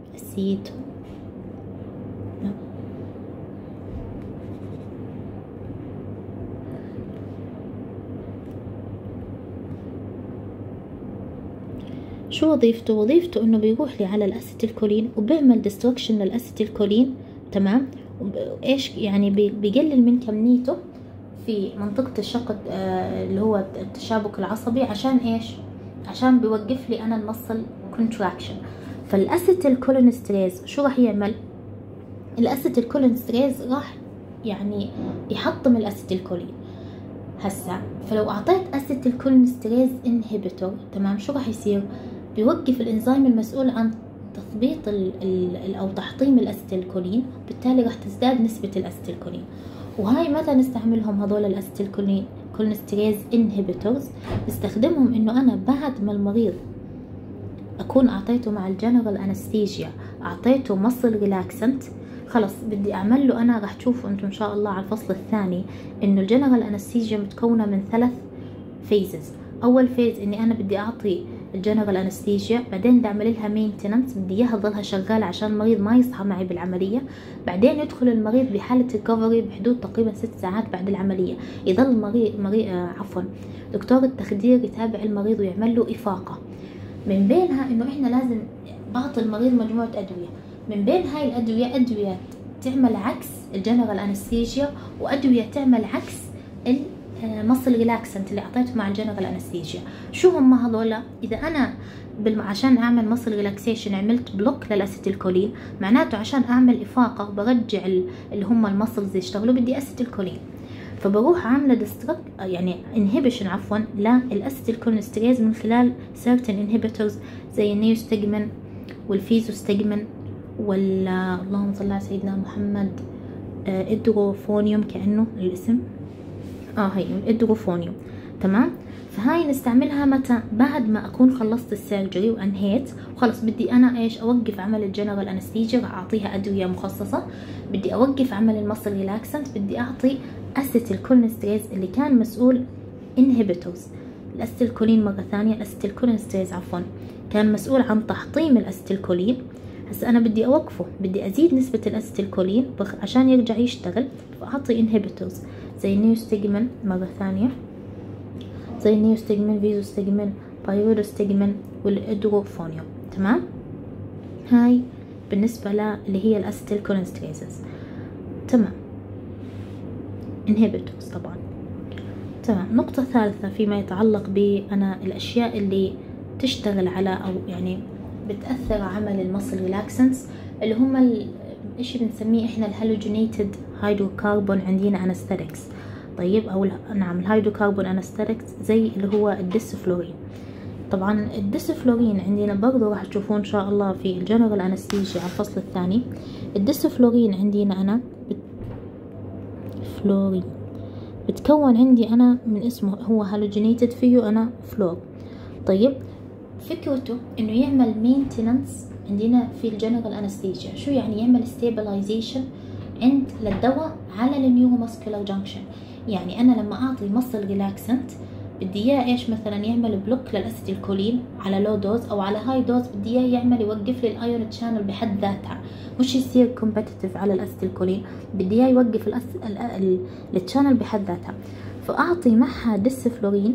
شو وظيفته؟ وظيفته انه بيروح لي على الاسيتيلكولين وبيعمل ديستركشن للاسيتيلكولين تمام. ايش يعني؟ بيقلل من كميته في منطقة الشق اللي هو التشابك العصبي. عشان ايش؟ عشان بيوقف لي انا المصل كونتراكشن. فالاسيتيلكولينستريز شو راح يعمل؟ الاسيتيلكولينستريز راح يعني يحطم الاسيتيلكولين. هسا فلو اعطيت اسيتيلكولينستريز انهبيتور تمام شو راح يصير؟ بيوقف الانزيم المسؤول عن تثبيط او تحطيم الاسيتيلكولين، بالتالي راح تزداد نسبة الاسيتيلكولين. وهاي متى نستعملهم هذول الاسيتيلكولينستريز انهبيتورز؟ نستخدمهم انه انا بعد ما المريض اكون اعطيته مع الجنرال انستيجيا اعطيته مصل ريلاكسنت، خلص بدي اعمل له انا، راح تشوفوا انتم ان شاء الله على الفصل الثاني انه الجنرال انستيجيا متكونه من 3 فيزز. اول فيز اني انا بدي اعطي الجنرال انستيجيا، بعدين بدي اعمل لها مينتننس، بدي اياها تضلها شغاله عشان المريض ما يصحى معي بالعمليه. بعدين يدخل المريض بحاله ريكفري بحدود تقريبا 6 ساعات بعد العمليه، يظل المريض دكتور التخدير يتابع المريض ويعمل له افاقه. من بينها انه احنا لازم بعطي المريض مجموعه ادويه، من بين هاي الادويه ادويه تعمل عكس الجنرال انستيجيا وادويه تعمل عكس المصل ريلاكسنت اللي اعطيته مع الجنرال انستيجيا. شو هم هذول؟ اذا انا عشان اعمل مصل ريلاكسيشن عملت بلوك للاسيتيلكولين، معناته عشان اعمل افاقه برجع اللي هم المصلز يشتغلوا بدي اسيتيلكولين، فبروح عامله يعني انهبيشن للاسيتيلكولينستريز من خلال certain inhibitors زي النيوستجمين والفيزوستجمين اللهم صل على سيدنا محمد ادروفونيوم، كأنه الاسم هي الادروفونيوم تمام. فهاي نستعملها متى؟ بعد ما اكون خلصت السيرجري وانهيت وخلص بدي انا ايش؟ اوقف عمل الجنرال انستيجيا، راح اعطيها ادويه مخصصه. بدي اوقف عمل المصل ريلاكسنت، بدي اعطي اسيتيلكولينستريز اللي كان مسؤول انهبيتورز الاسيتيلكولين مره ثانيه، الاسيتيلكولينستريز عفوا كان مسؤول عن تحطيم الاسيتيلكولين. هسه انا بدي اوقفه، بدي ازيد نسبه الاسيتيلكولين عشان يرجع يشتغل، فاعطي انهبيتورز زي النيوستجمين مره ثانيه، زي النيوستجمين، فيزوستجمين، بايرودوستجمين والادروفونيوم تمام. هاي بالنسبه اللي هي الاسيتيلكولينستريزز تمام، انهبيتورز طبعا تمام. نقطه ثالثه فيما يتعلق بأنا الاشياء اللي تشتغل على او يعني بتأثر عمل المصل ريلاكسنس، اللي هم الاشي بنسميه احنا الهالوجينيتد هيدروكربون عندنا انستاتكس. طيب او نعم الهيدروكربون انستاتكس زي اللي هو الديسفلورين. طبعا الديسفلورين عندنا برضو راح تشوفون ان شاء الله في الجنرال انستيجيا على الفصل الثاني. الديسفلورين عندنا انا فلورين بتكون عندي انا من اسمه، هو هالوجينيتد فيه انا فلور. طيب فكرته انه يعمل مينتننس عندنا في الجنرال انستيجيا. شو يعني؟ يعمل ستيبلايزيشن عند للدواء على النيوروماسكولار جانكشن. يعني انا لما اعطي مصل ريلاكسنت بدي اياه ايش؟ مثلا يعمل بلوك للاسيتيلكولين على لو دوز او على هاي دوز، بدي اياه يعمل يوقف لي الايون تشانل بحد ذاتها، مش يصير كومبتيتيف على الاسيتيلكولين، بدي اياه يوقف التشانل بحد ذاتها. فاعطي معها ديسفلورين.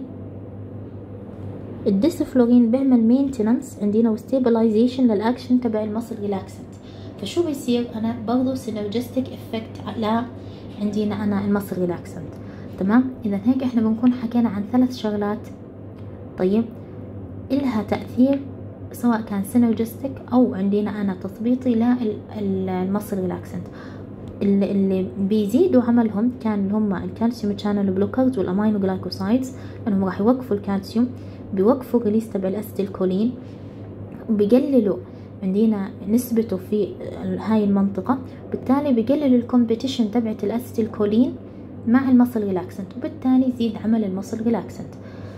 الديسفلورين بيعمل مينتننس عندنا وستيبلايزيشن للاكشن تبع المصل ريلاكسنت. فشو بيصير؟ انا برضو سينرجستيك افكت على عندنا انا المصل ريلاكسنت تمام. اذا هيك احنا بنكون حكينا عن 3 شغلات طيب إلها تأثير سواء كان سينرجستيك او عندنا انا تثبيطي للمصل ريلاكسنت. اللي بيزيدوا عملهم كان هم الكالسيوم شانل بلوكرز والامينو جلايكوسايدز، انهم راح يوقفوا الكالسيوم، بيوقفوا ريليس تبع الاسيتيلكولين، وبيقللوا عندنا نسبته في هاي المنطقة، بالتالي بيقلل الكومبيتيشن تبعت الاسيتيلكولين مع المصل ريلاكسنت، وبالتالي يزيد عمل المصل ريلاكسنت.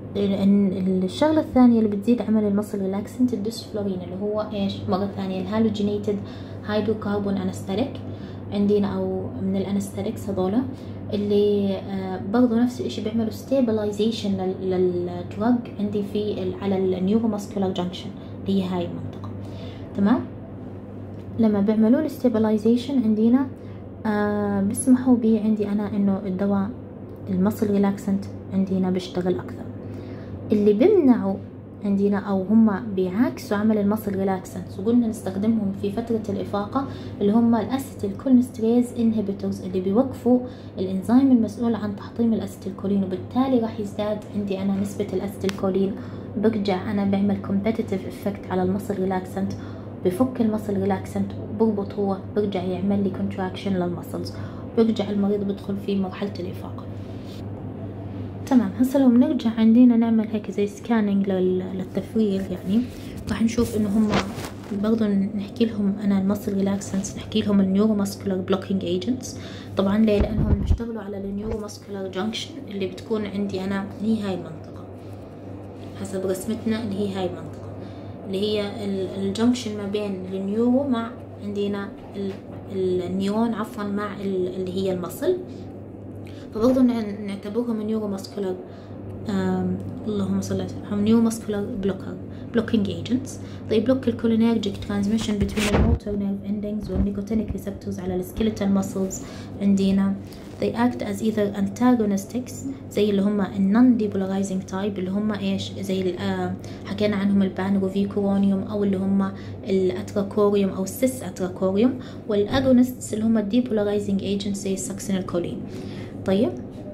الشغلة الثانية اللي بتزيد عمل المصل ريلاكسنت الدوسفلورين، اللي هو ايش مرة ثانية الهالوجينيتد هيدروكربون انستاليك عندنا او من الانستاليكس هذولا، اللي برضو نفس الاشي بيعملوا ستابلايزيشن للدرج عندي في على النيوروماسكولار جانكشن اللي هي هاي المنطقة. تمام، لما بيعملوا لي ستابلايزيشن عندنا بيسمحوا بي عندي انا انه الدواء المصل ريلاكسنت عندنا بيشتغل اكثر. اللي بيمنعوا عندنا او هم بيعاكسوا عمل المصل ريلاكسنت وقلنا نستخدمهم في فترة الافاقة، اللي هم الاسيتيل كولينستريز انهبيتورز، اللي بيوقفوا الانزيم المسؤول عن تحطيم الاسيتيل كولين، وبالتالي راح يزداد عندي انا نسبة الاسيتيل كولين. برجع انا بعمل كومبيتيتيف افكت على المصل ريلاكسنت، بفك المصل ريلاكسنت وبربط هو، برجع يعمل لي كونتراكشن للمسلز، برجع المريض بدخل في مرحلة الافاقة. تمام، هسه لو بنرجع عندنا نعمل هيك زي سكانينج للتفريغ، يعني راح نشوف انه هم برضو نحكي لهم انا المصل ريلاكسنس، نحكي لهم النيوروماسكولار بلوكينج ايجنتس. طبعا ليه؟ لانهم بيشتغلوا على النيوروماسكولار جانكشن اللي بتكون عندي انا هي هاي المنطقة حسب رسمتنا، اللي هي هاي المنطقة اللي هي الجانكشن ما بين النيورو مع عندنا النيورون عفوا مع اللي هي المصل. فبرضو نعتبرهم نيوروماسكولار اللهم صل على سيدنا محمد نيوروماسكولار blocking agents. They block the cholinergic transmission between the motor nerve endings والnicotinic receptors على skeletal muscles عندنا. They act as either antagonistics زي اللي هم non-depolarizing type اللي هم ايش زي حكينا عنهم البانروفيكورونيوم او اللي هم الاتراكوريوم او السيس اتراكوريوم، والاغونستس اللي هم depolarizing agents زي الساكسينالكولين. طيب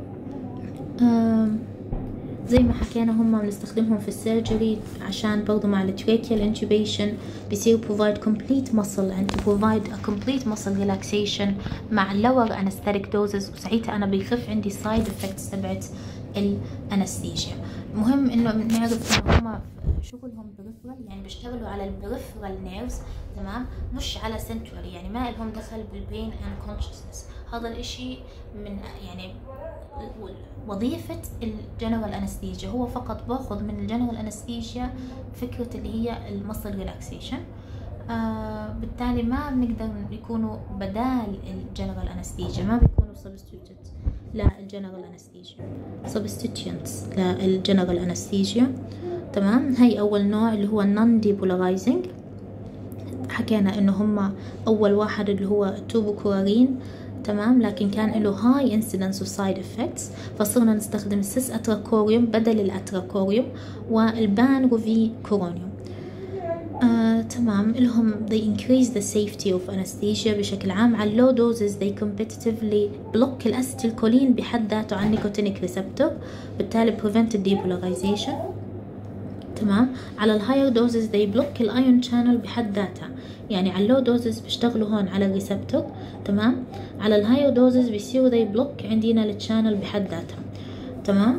زي ما حكينا هم بنستخدمهم في السيرجري عشان برضو مع التريكيال انتوبيشن بيصير provide complete muscle and to provide a complete muscle relaxation مع lower anesthetic doses، وساعتها انا بيخف عندي side effects تبعت الانستيجيا. مهم انه نعرف انه هم شغلهم بريفرال، يعني بيشتغلوا على البريفرال نيرفز، تمام، مش على سنترال، يعني ما لهم دخل بالبين اند كونشسنس. هذا الاشي من يعني وظيفة الجنرال انستيجيا، هو فقط باخذ من الجنرال انستيجيا فكرة اللي هي المصل ريلاكسيشن. بالتالي ما بنقدر يكونوا بدال الجنرال انستيجيا، ما بيكونوا سبستيوتد للجنرال انستيجيا، سبستيتيونتس للجنرال انستيجيا. تمام، هي اول نوع اللي هو النون ديبولارايزنج. حكينا انه هم اول واحد اللي هو التوبوكورارين، تمام، لكن كان له هاي incidence of side effects، فصرنا نستخدم السيس اتراكوريوم بدل الاتراكوريوم والبانروفيكورونيوم. تمام، لهم they increase the safety of anesthesia بشكل عام. على low doses they competitively block الاسيتيلكولين بحد ذاته عن nicotinic receptor، بالتالي prevent the depolarization. تمام، على الهاير دوزز they block الايون channel بحد ذاتها، يعني على اللو دوزز بيشتغلوا هون على الريسبتور، تمام، على الهاير دوزز بيصيروا they block عندنا الشانل بحد ذاتها. تمام،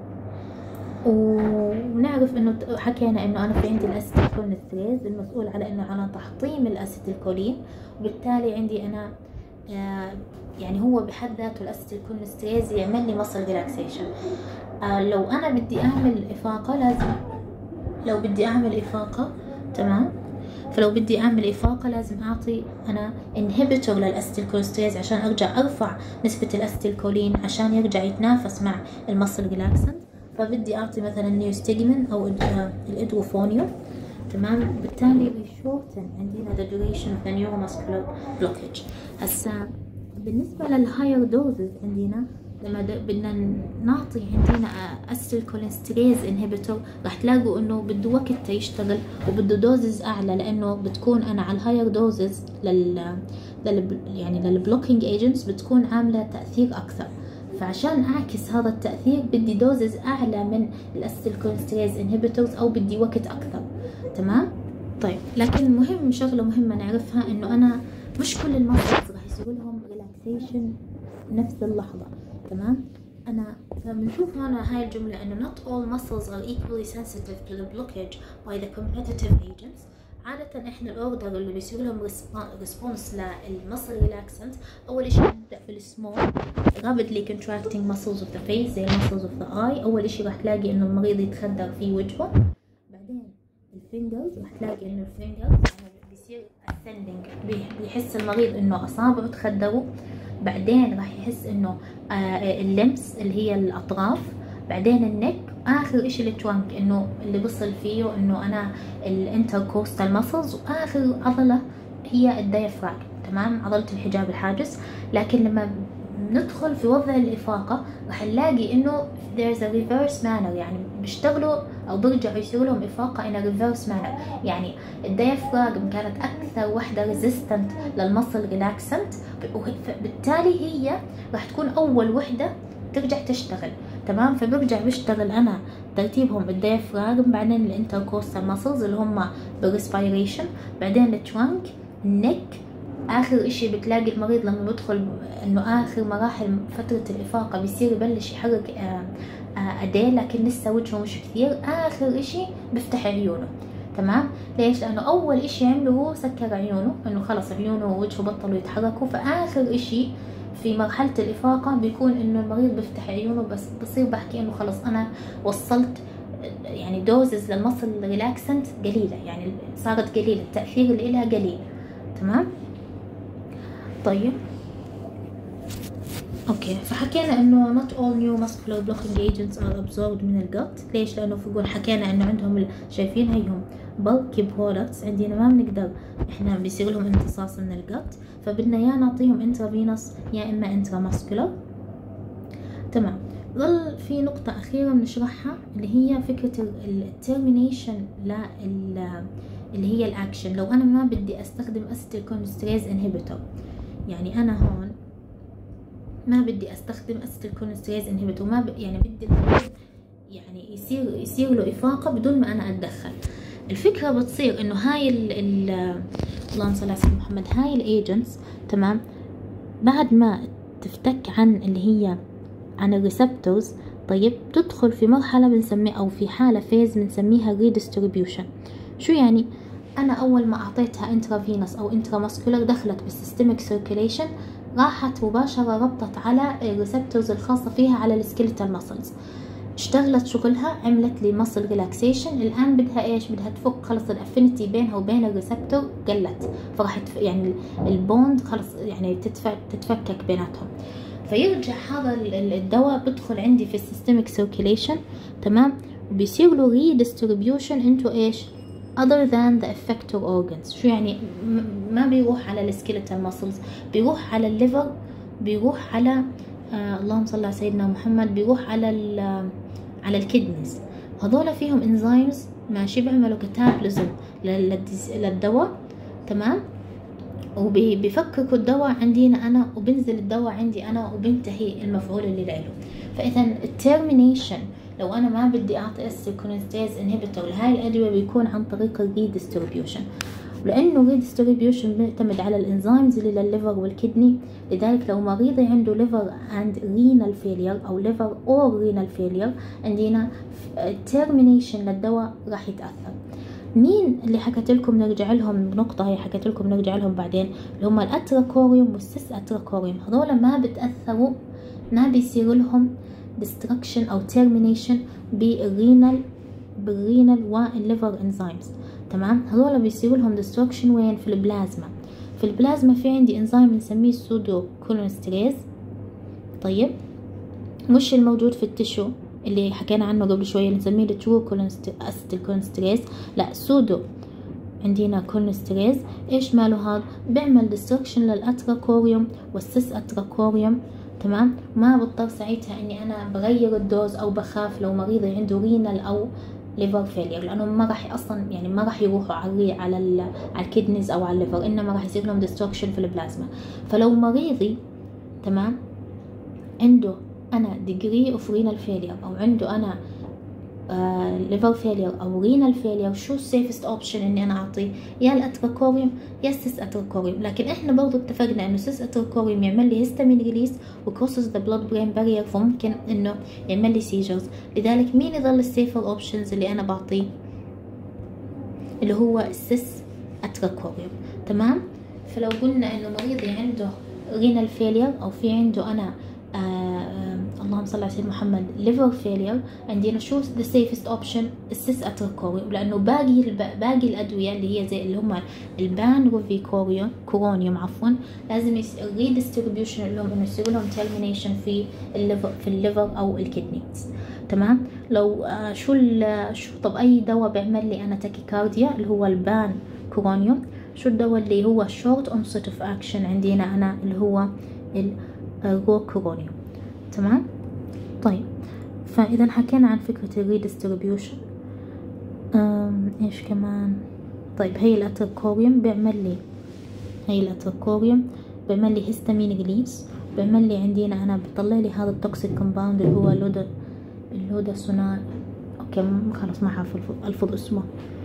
ونعرف انه حكينا انه انا في عندي الاسيتيلكولينستريز المسؤول على انه على تحطيم الاسيتيلكولين، وبالتالي عندي انا يعني هو بحد ذاته الاسيتيلكولينستريز يعمل لي مصل ريلاكسيشن. لو انا بدي اعمل افاقة لازم، لو بدي اعمل افاقة، تمام، فلو بدي اعمل افاقة لازم اعطي انا انهبيتور للاسيتيلكولينستريز عشان ارجع ارفع نسبة الاسيتيلكولين عشان يرجع يتنافس مع المصل ريلاكسنت. فبدي اعطي مثلا نيوستيجمين او الادروفونيوم، تمام، بالتالي بيشورتن عندنا the duration of the neuromuscular blockage. هسا بالنسبة للهاير دوزز عندنا لما بدنا نعطي عندنا اسيتيلكولينستريز انهبيتور، راح تلاقوا انه بده وقت يشتغل وبده دوزز اعلى، لانه بتكون انا على الهاير دوزز يعني للبلوكينج ايجنتس بتكون عامله تاثير اكثر، فعشان اعكس هذا التاثير بدي دوزز اعلى من الاسيتيلكولينستريز انهبيتورز او بدي وقت اكثر. تمام، طيب، لكن المهم شغله مهمه نعرفها انه انا مش كل المسلز راح يصير لهم ريلاكسيشن نفس اللحظه. تمام، أنا فبنشوف هنا هاي الجملة إنه not all muscles are equally sensitive to the blockage by the competitive agents. عادة احنا الاوردر اللي بيصير لهم ريسبونس للمسل ريلاكسنت، اول اشي نبدأ في السمول rapidly contracting muscles of the face زي muscles of the eye. اول اشي راح تلاقي انه المريض يتخدر في وجهه. بعدين الفينجرز راح تلاقي انه الفينجرز بيصير ascending، بيحس المريض انه اصابعه تخدروا. بعدين راح يحس انه اللمس اللي هي الاطراف. بعدين النك. اخر اشي الترانك انه اللي بصل فيه انه انا الانتركوستال ماسلز. واخر عضله هي الديافراغم، تمام، عضله الحجاب الحاجز. لكن لما ندخل في وضع الافاقه راح نلاقي انه there's a reverse manner، يعني بيشتغلوا او بيرجعوا يصير لهم افاقه in a reverse manner. يعني الديافراغم كانت اكثر وحده ريزيستنت للمسل ريلاكسنت، بالتالي هي راح تكون اول وحده ترجع تشتغل، تمام. فبرجع بيشتغل انا ترتيبهم الديافراغم، بعدين الانتركوستال ماسلز اللي هم بالريسبيريشن، بعدين الترانك، النك. اخر اشي بتلاقي المريض لما بدخل انه اخر مراحل فترة الافاقة بيصير يبلش يحرك ايديه، لكن لسه وجهه مش كثير. اخر اشي بيفتح عيونه، تمام. ليش؟ لانه اول اشي عمله هو سكر عيونه، انه خلص عيونه ووجهه بطلوا يتحركوا. فاخر اشي في مرحلة الإفاقة بيكون إنه المريض بيفتح عيونه، بس بصير بحكي إنه خلص أنا وصلت يعني دوزز للمصل ريلاكسنت قليلة، يعني صارت قليلة، التأثير اللي إلها قليل، تمام. طيب اوكي، فحكينا انه not all new muscular blocking agents are absorbed من الجت. ليش؟ لانه فوق حكينا انه عندهم شايفين هيهم bulky products عندنا ما بنقدر احنا بيصير لهم امتصاص من الجت، فبدنا يا نعطيهم intravenous يا اما intramuscular، تمام. ظل في نقطة أخيرة بنشرحها اللي هي فكرة التيرمينيشن اللي هي الأكشن. لو أنا ما بدي أستخدم acetylcholinesterase inhibitor، يعني أنا هون ما بدي أستخدم acetylcholinesterase inhibitor، ما يعني بدي المريض يعني يصير له إفاقة بدون ما أنا أتدخل. الفكرة بتصير إنه هاي اللهم صل على سيدنا محمد، هاي الأيجنتس، تمام، بعد ما تفتك عن اللي هي عن الريسبتورز، طيب تدخل في مرحلة بنسميها أو في حالة فيز بنسميها redistribution. شو يعني؟ أنا أول ما أعطيتها intravenous أو intramuscular دخلت بالسيستميك circulation، راحت مباشرة ربطت على الريسبتورز الخاصة فيها على السكيلتال ماسلز، اشتغلت شغلها، عملت لي ماسل ريلاكسيشن. الآن بدها إيش؟ بدها تفك، خلص الافينيتي بينها وبين الريسبتور قلت، فراح يعني البوند خلص يعني تتفكك بيناتهم. فيرجع هذا الدواء بدخل عندي في السيستميك سيركيليشن، تمام، وبيصير له ريديستريبيوشن انتو ايش؟ other than the effector organs. شو يعني؟ ما بيروح على السكيلتال ماسلز، بيروح على الليفر، بيروح على اللهم صل على سيدنا محمد، بيروح على الكدنيز. هذول فيهم انزيمز ماشي بيعملوا كاتابلزم للدواء، تمام، وبيفككوا الدواء عندنا أنا، وبنزل الدواء عندي أنا، وبنتهي المفعول اللي له. فإذا التيرمينيشن لو أنا ما بدي أعطي acetylcholinesterase inhibitor لهاي الأدوية بيكون عن طريق الريديستريبيوشن، ولأنه الريديستريبيوشن بيعتمد على الإنزيمز اللي للليفر والكدني. لذلك لو مريض عنده liver and renal failure أو liver or renal failure، عندنا التيرمينيشن للدواء راح يتأثر. مين اللي حكيت لكم نرجع لهم بنقطة، هي حكيت لكم نرجع لهم بعدين، اللي هم الاتراكوريوم والسيس اتراكوريوم. هذول ما بتأثروا، ما بيصير لهم destruction أو termination بالرينال والليفر انزيمز، تمام. هذول بيصير لهم destruction وين؟ في البلازما. في البلازما في عندي انزيم بنسميه سودو كولينستريز، طيب، مش الموجود في التشو اللي حكينا عنه قبل شوية نسميه الترو acetylcholinesterase، لا، سودو عندنا كولينستريز. ايش ماله هذا؟ بيعمل ديستركشن للاتراكوريوم والسيس اتراكوريوم، تمام. ما بضطر ساعتها اني انا بغير الدوز او بخاف لو مريض عنده رينال او ليفر فيلير، لانه ما راح اصلا يعني ما راح يروحوا على الكدنيز او على الليفر، انما راح يصير لهم ديستركشن في البلازما. فلو مريضي، تمام، عنده أنا degree of renal failure أو عنده أنا liver failure أو renal failure، شو safest option إني أنا أعطيه؟ يا الأتراكوريوم يا السيس أتراكوريوم. لكن إحنا برضو اتفقنا إنه السيس أتراكوريوم يعمل لي histamine release و crosses the blood brain barrier، فممكن إنه يعمل لي seizures. لذلك مين يظل السيفر options اللي أنا بعطيه؟ اللي هو السيس اتراكوريوم. تمام. فلو قلنا انه مريضي عنده رينال فيلير او في عنده انا اللهم صل على سيدنا محمد liver failure، عندنا شو the safest option السيس اتراكوريوم، لانه باقي الادويه اللي هي زي اللي هم البان كورونيوم عفوا لازم الريديستريبيوشن لهم انه يصير لهم termination في الليفر او الكدنيز. تمام. لو شو طب اي دواء بيعمل لي انا تاكيكارديا اللي هو البان كورونيوم. شو الدواء اللي هو short onset of action عندنا انا اللي هو الروكورونيوم. تمام. طيب فاذا حكينا عن فكرة الريديستريبيوشن ايش كمان. طيب هي الاتراكوريوم بيعمل لي هيستامين ريليس، بيعمل لي عندنا انا بيطلع لي هذا التوكسيك كومباوند اللي هو اللوداسونال اوكي خلاص ما حافظ الفظ اسمه.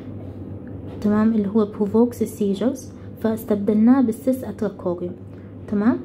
تمام. اللي هو بروفوكس السيجرز، فاستبدلناه بالسيس اتراكوريوم. تمام.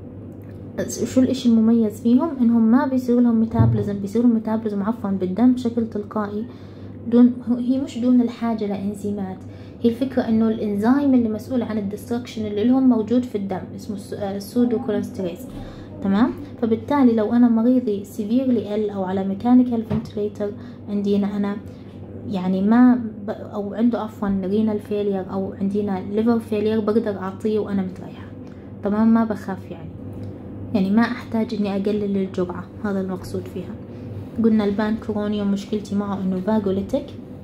شو الاشي المميز فيهم؟ انهم ما بيصير لهم ميتابوليزم عفوا بالدم بشكل تلقائي هي مش دون الحاجة لإنزيمات. هي الفكرة انه الانزيم اللي مسؤول عن الدستركشن اللي لهم موجود في الدم اسمه السودوكولينستريز. تمام. فبالتالي لو انا مريضي سيفيرلي ال او على ميكانيكال فنتليتر عندنا انا يعني ما او عنده عفوا رينال فيلير او عندنا ليفر فيلير بقدر اعطيه وانا متريحة. تمام. ما بخاف يعني ما احتاج اني اقلل الجرعة، هذا المقصود فيها. قلنا البان كورونيوم مشكلتي معه انه فاجوليتك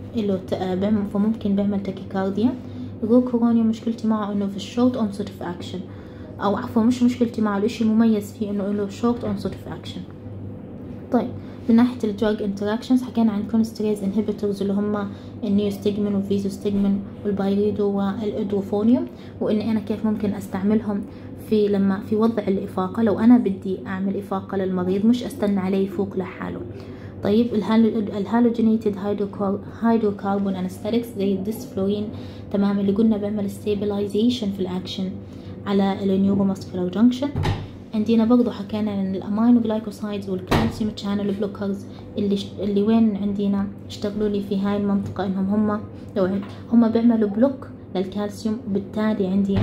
فممكن بيعمل تاكيكارديا. الروكورونيوم مشكلتي معه انه في الشورت اونست اوف اكشن، او عفوا مش مشكلتي معه، الاشي المميز فيه انه له شورت اونست اوف اكشن. طيب من ناحية الدراج انتراكشنز حكينا عن كونستريز انهبيتورز اللي هم النيوستيجمين والفيزوستيجمين والبايريدو والادروفونيوم، واني انا كيف ممكن استعملهم في وضع الإفاقة لو أنا بدي أعمل إفاقة للمريض مش أستنى عليه يفوق لحاله. طيب الهالوجينيتد هيدروكربون أنستاليكس زي الديسفلورين. تمام. اللي قلنا بيعمل ستابلايزيشن في الأكشن على النيوروماسكولار جنكشن. عندنا برضو حكينا عن الأمينو جلايكوسايدز والكالسيوم تشانل بلوكرز اللي وين عندنا اشتغلوا لي في هاي المنطقة إنهم هم بيعملوا بلوك للكالسيوم، وبالتالي عندي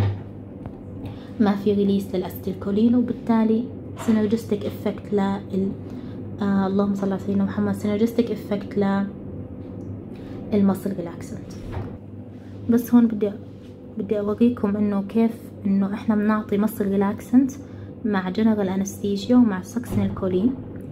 ما في ريليس للأستيلكولين، وبالتالي سينرجستيك افكت اللهم صل على سيدنا محمد سينرجستيك افكت للمسل ريلاكسنت. بس هون بدي اوريكم انه كيف انه احنا بنعطي مسل ريلاكسنت مع جنرال انستيجيا ومع ساكسينيلكولين.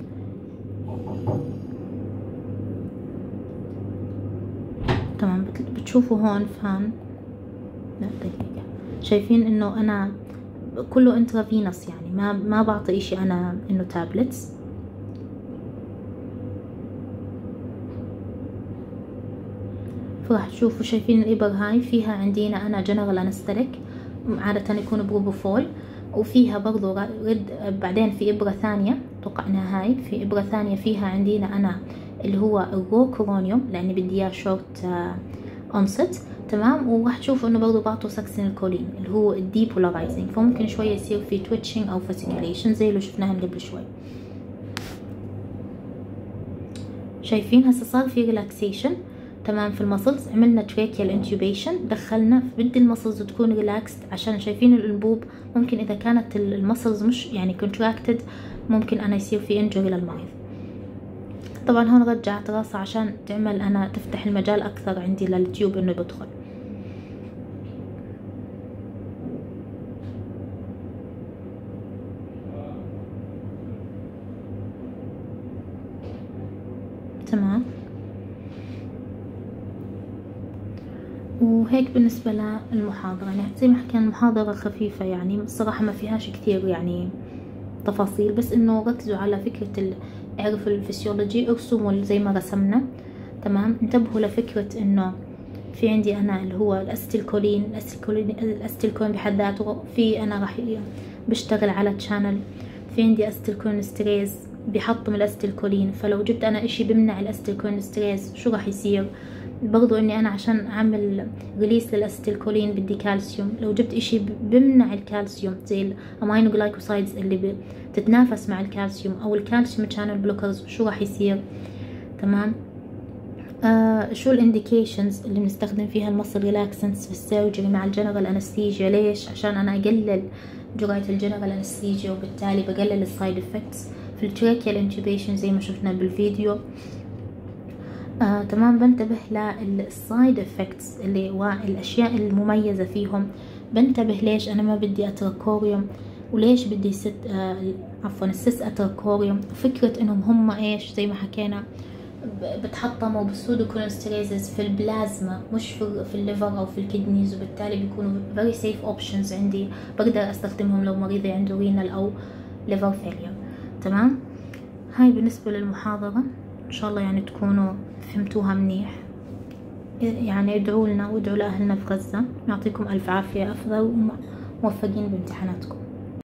تمام. بتشوفوا هون فان لا دقيقة شايفين انه انا كله انترافينوس، يعني ما بعطي اشي انا انه تابلتس. فراح تشوفوا شايفين الابر هاي فيها عندنا انا جنرال انستليك عادة يكون بروبوفول، وفيها برضو بعدين في ابرة ثانية توقعناها هاي في ابرة ثانية فيها عندنا انا اللي هو الروكورونيوم لاني بدي اياه شورت اونست. تمام. وراح تشوفوا انه برضو بعطوا ساكسينيلكولين اللي هو الديبولارايزنج، فممكن شوية يصير في تويتشنج او فاسيكيليشن زي اللي شفناها قبل شوي. شايفين هسه صار في ريلاكسيشن. تمام. في المسلز عملنا تريكيال انتوبيشن، دخلنا بدي المسلز تكون ريلاكسد عشان شايفين الانبوب ممكن اذا كانت المسلز مش يعني كونتراكتد ممكن انا يصير في انجري للمريض. طبعا هون رجعت راسه عشان تعمل انا تفتح المجال اكثر عندي للتيوب انه بدخل. تمام. وهيك بالنسبة للمحاضرة، يعني زي ما حكينا المحاضرة خفيفة، يعني الصراحة ما فيهاش كثير يعني تفاصيل، بس انه ركزوا على فكرة اعرفوا الفسيولوجي، ارسموا زي ما رسمنا. تمام. انتبهوا لفكرة انه في عندي انا اللي هو الاستيلكولين بحد ذاته، في انا راح بشتغل على تشانل، في عندي استيلكولينستريز بحطم الاستيلكولين، فلو جبت انا اشي بمنع الاستيلكولينستريز شو راح يصير؟ برضو اني انا عشان اعمل ريليس للاستيلكولين بدي كالسيوم، لو جبت اشي بمنع الكالسيوم زي الامينو جلايكوسايدز اللي بتتنافس مع الكالسيوم او الكالسيوم تشانل بلوكرز شو راح يصير؟ تمام. شو الانديكيشنز اللي بنستخدم فيها المسل ريلاكسنتس في السيرجري مع الجنرال انستيجيا؟ ليش؟ عشان انا اقلل جرعة الجنرال انستيجيا وبالتالي بقلل السايد افكتس. في التراكيال انتوبيشن زي ما شفنا بالفيديو تمام بنتبه للسايد افكتس اللي والاشياء المميزة فيهم. بنتبه ليش انا ما بدي اتراكوريوم وليش بدي السيس اتراكوريوم. فكرة انهم هم ايش زي ما حكينا بتحطموا بالسودوكولينستريزز في البلازما مش في الليفر او في الكدنيز، وبالتالي بيكونوا very safe options عندي، بقدر استخدمهم لو مريضة عنده رينال او ليفر فيلير. تمام، هاي بالنسبة للمحاضرة ان شاء الله يعني تكونوا فهمتوها منيح. يعني ادعوا لنا وادعوا لأهلنا في غزة، يعطيكم ألف عافية، أفضل وموفقين بامتحاناتكم.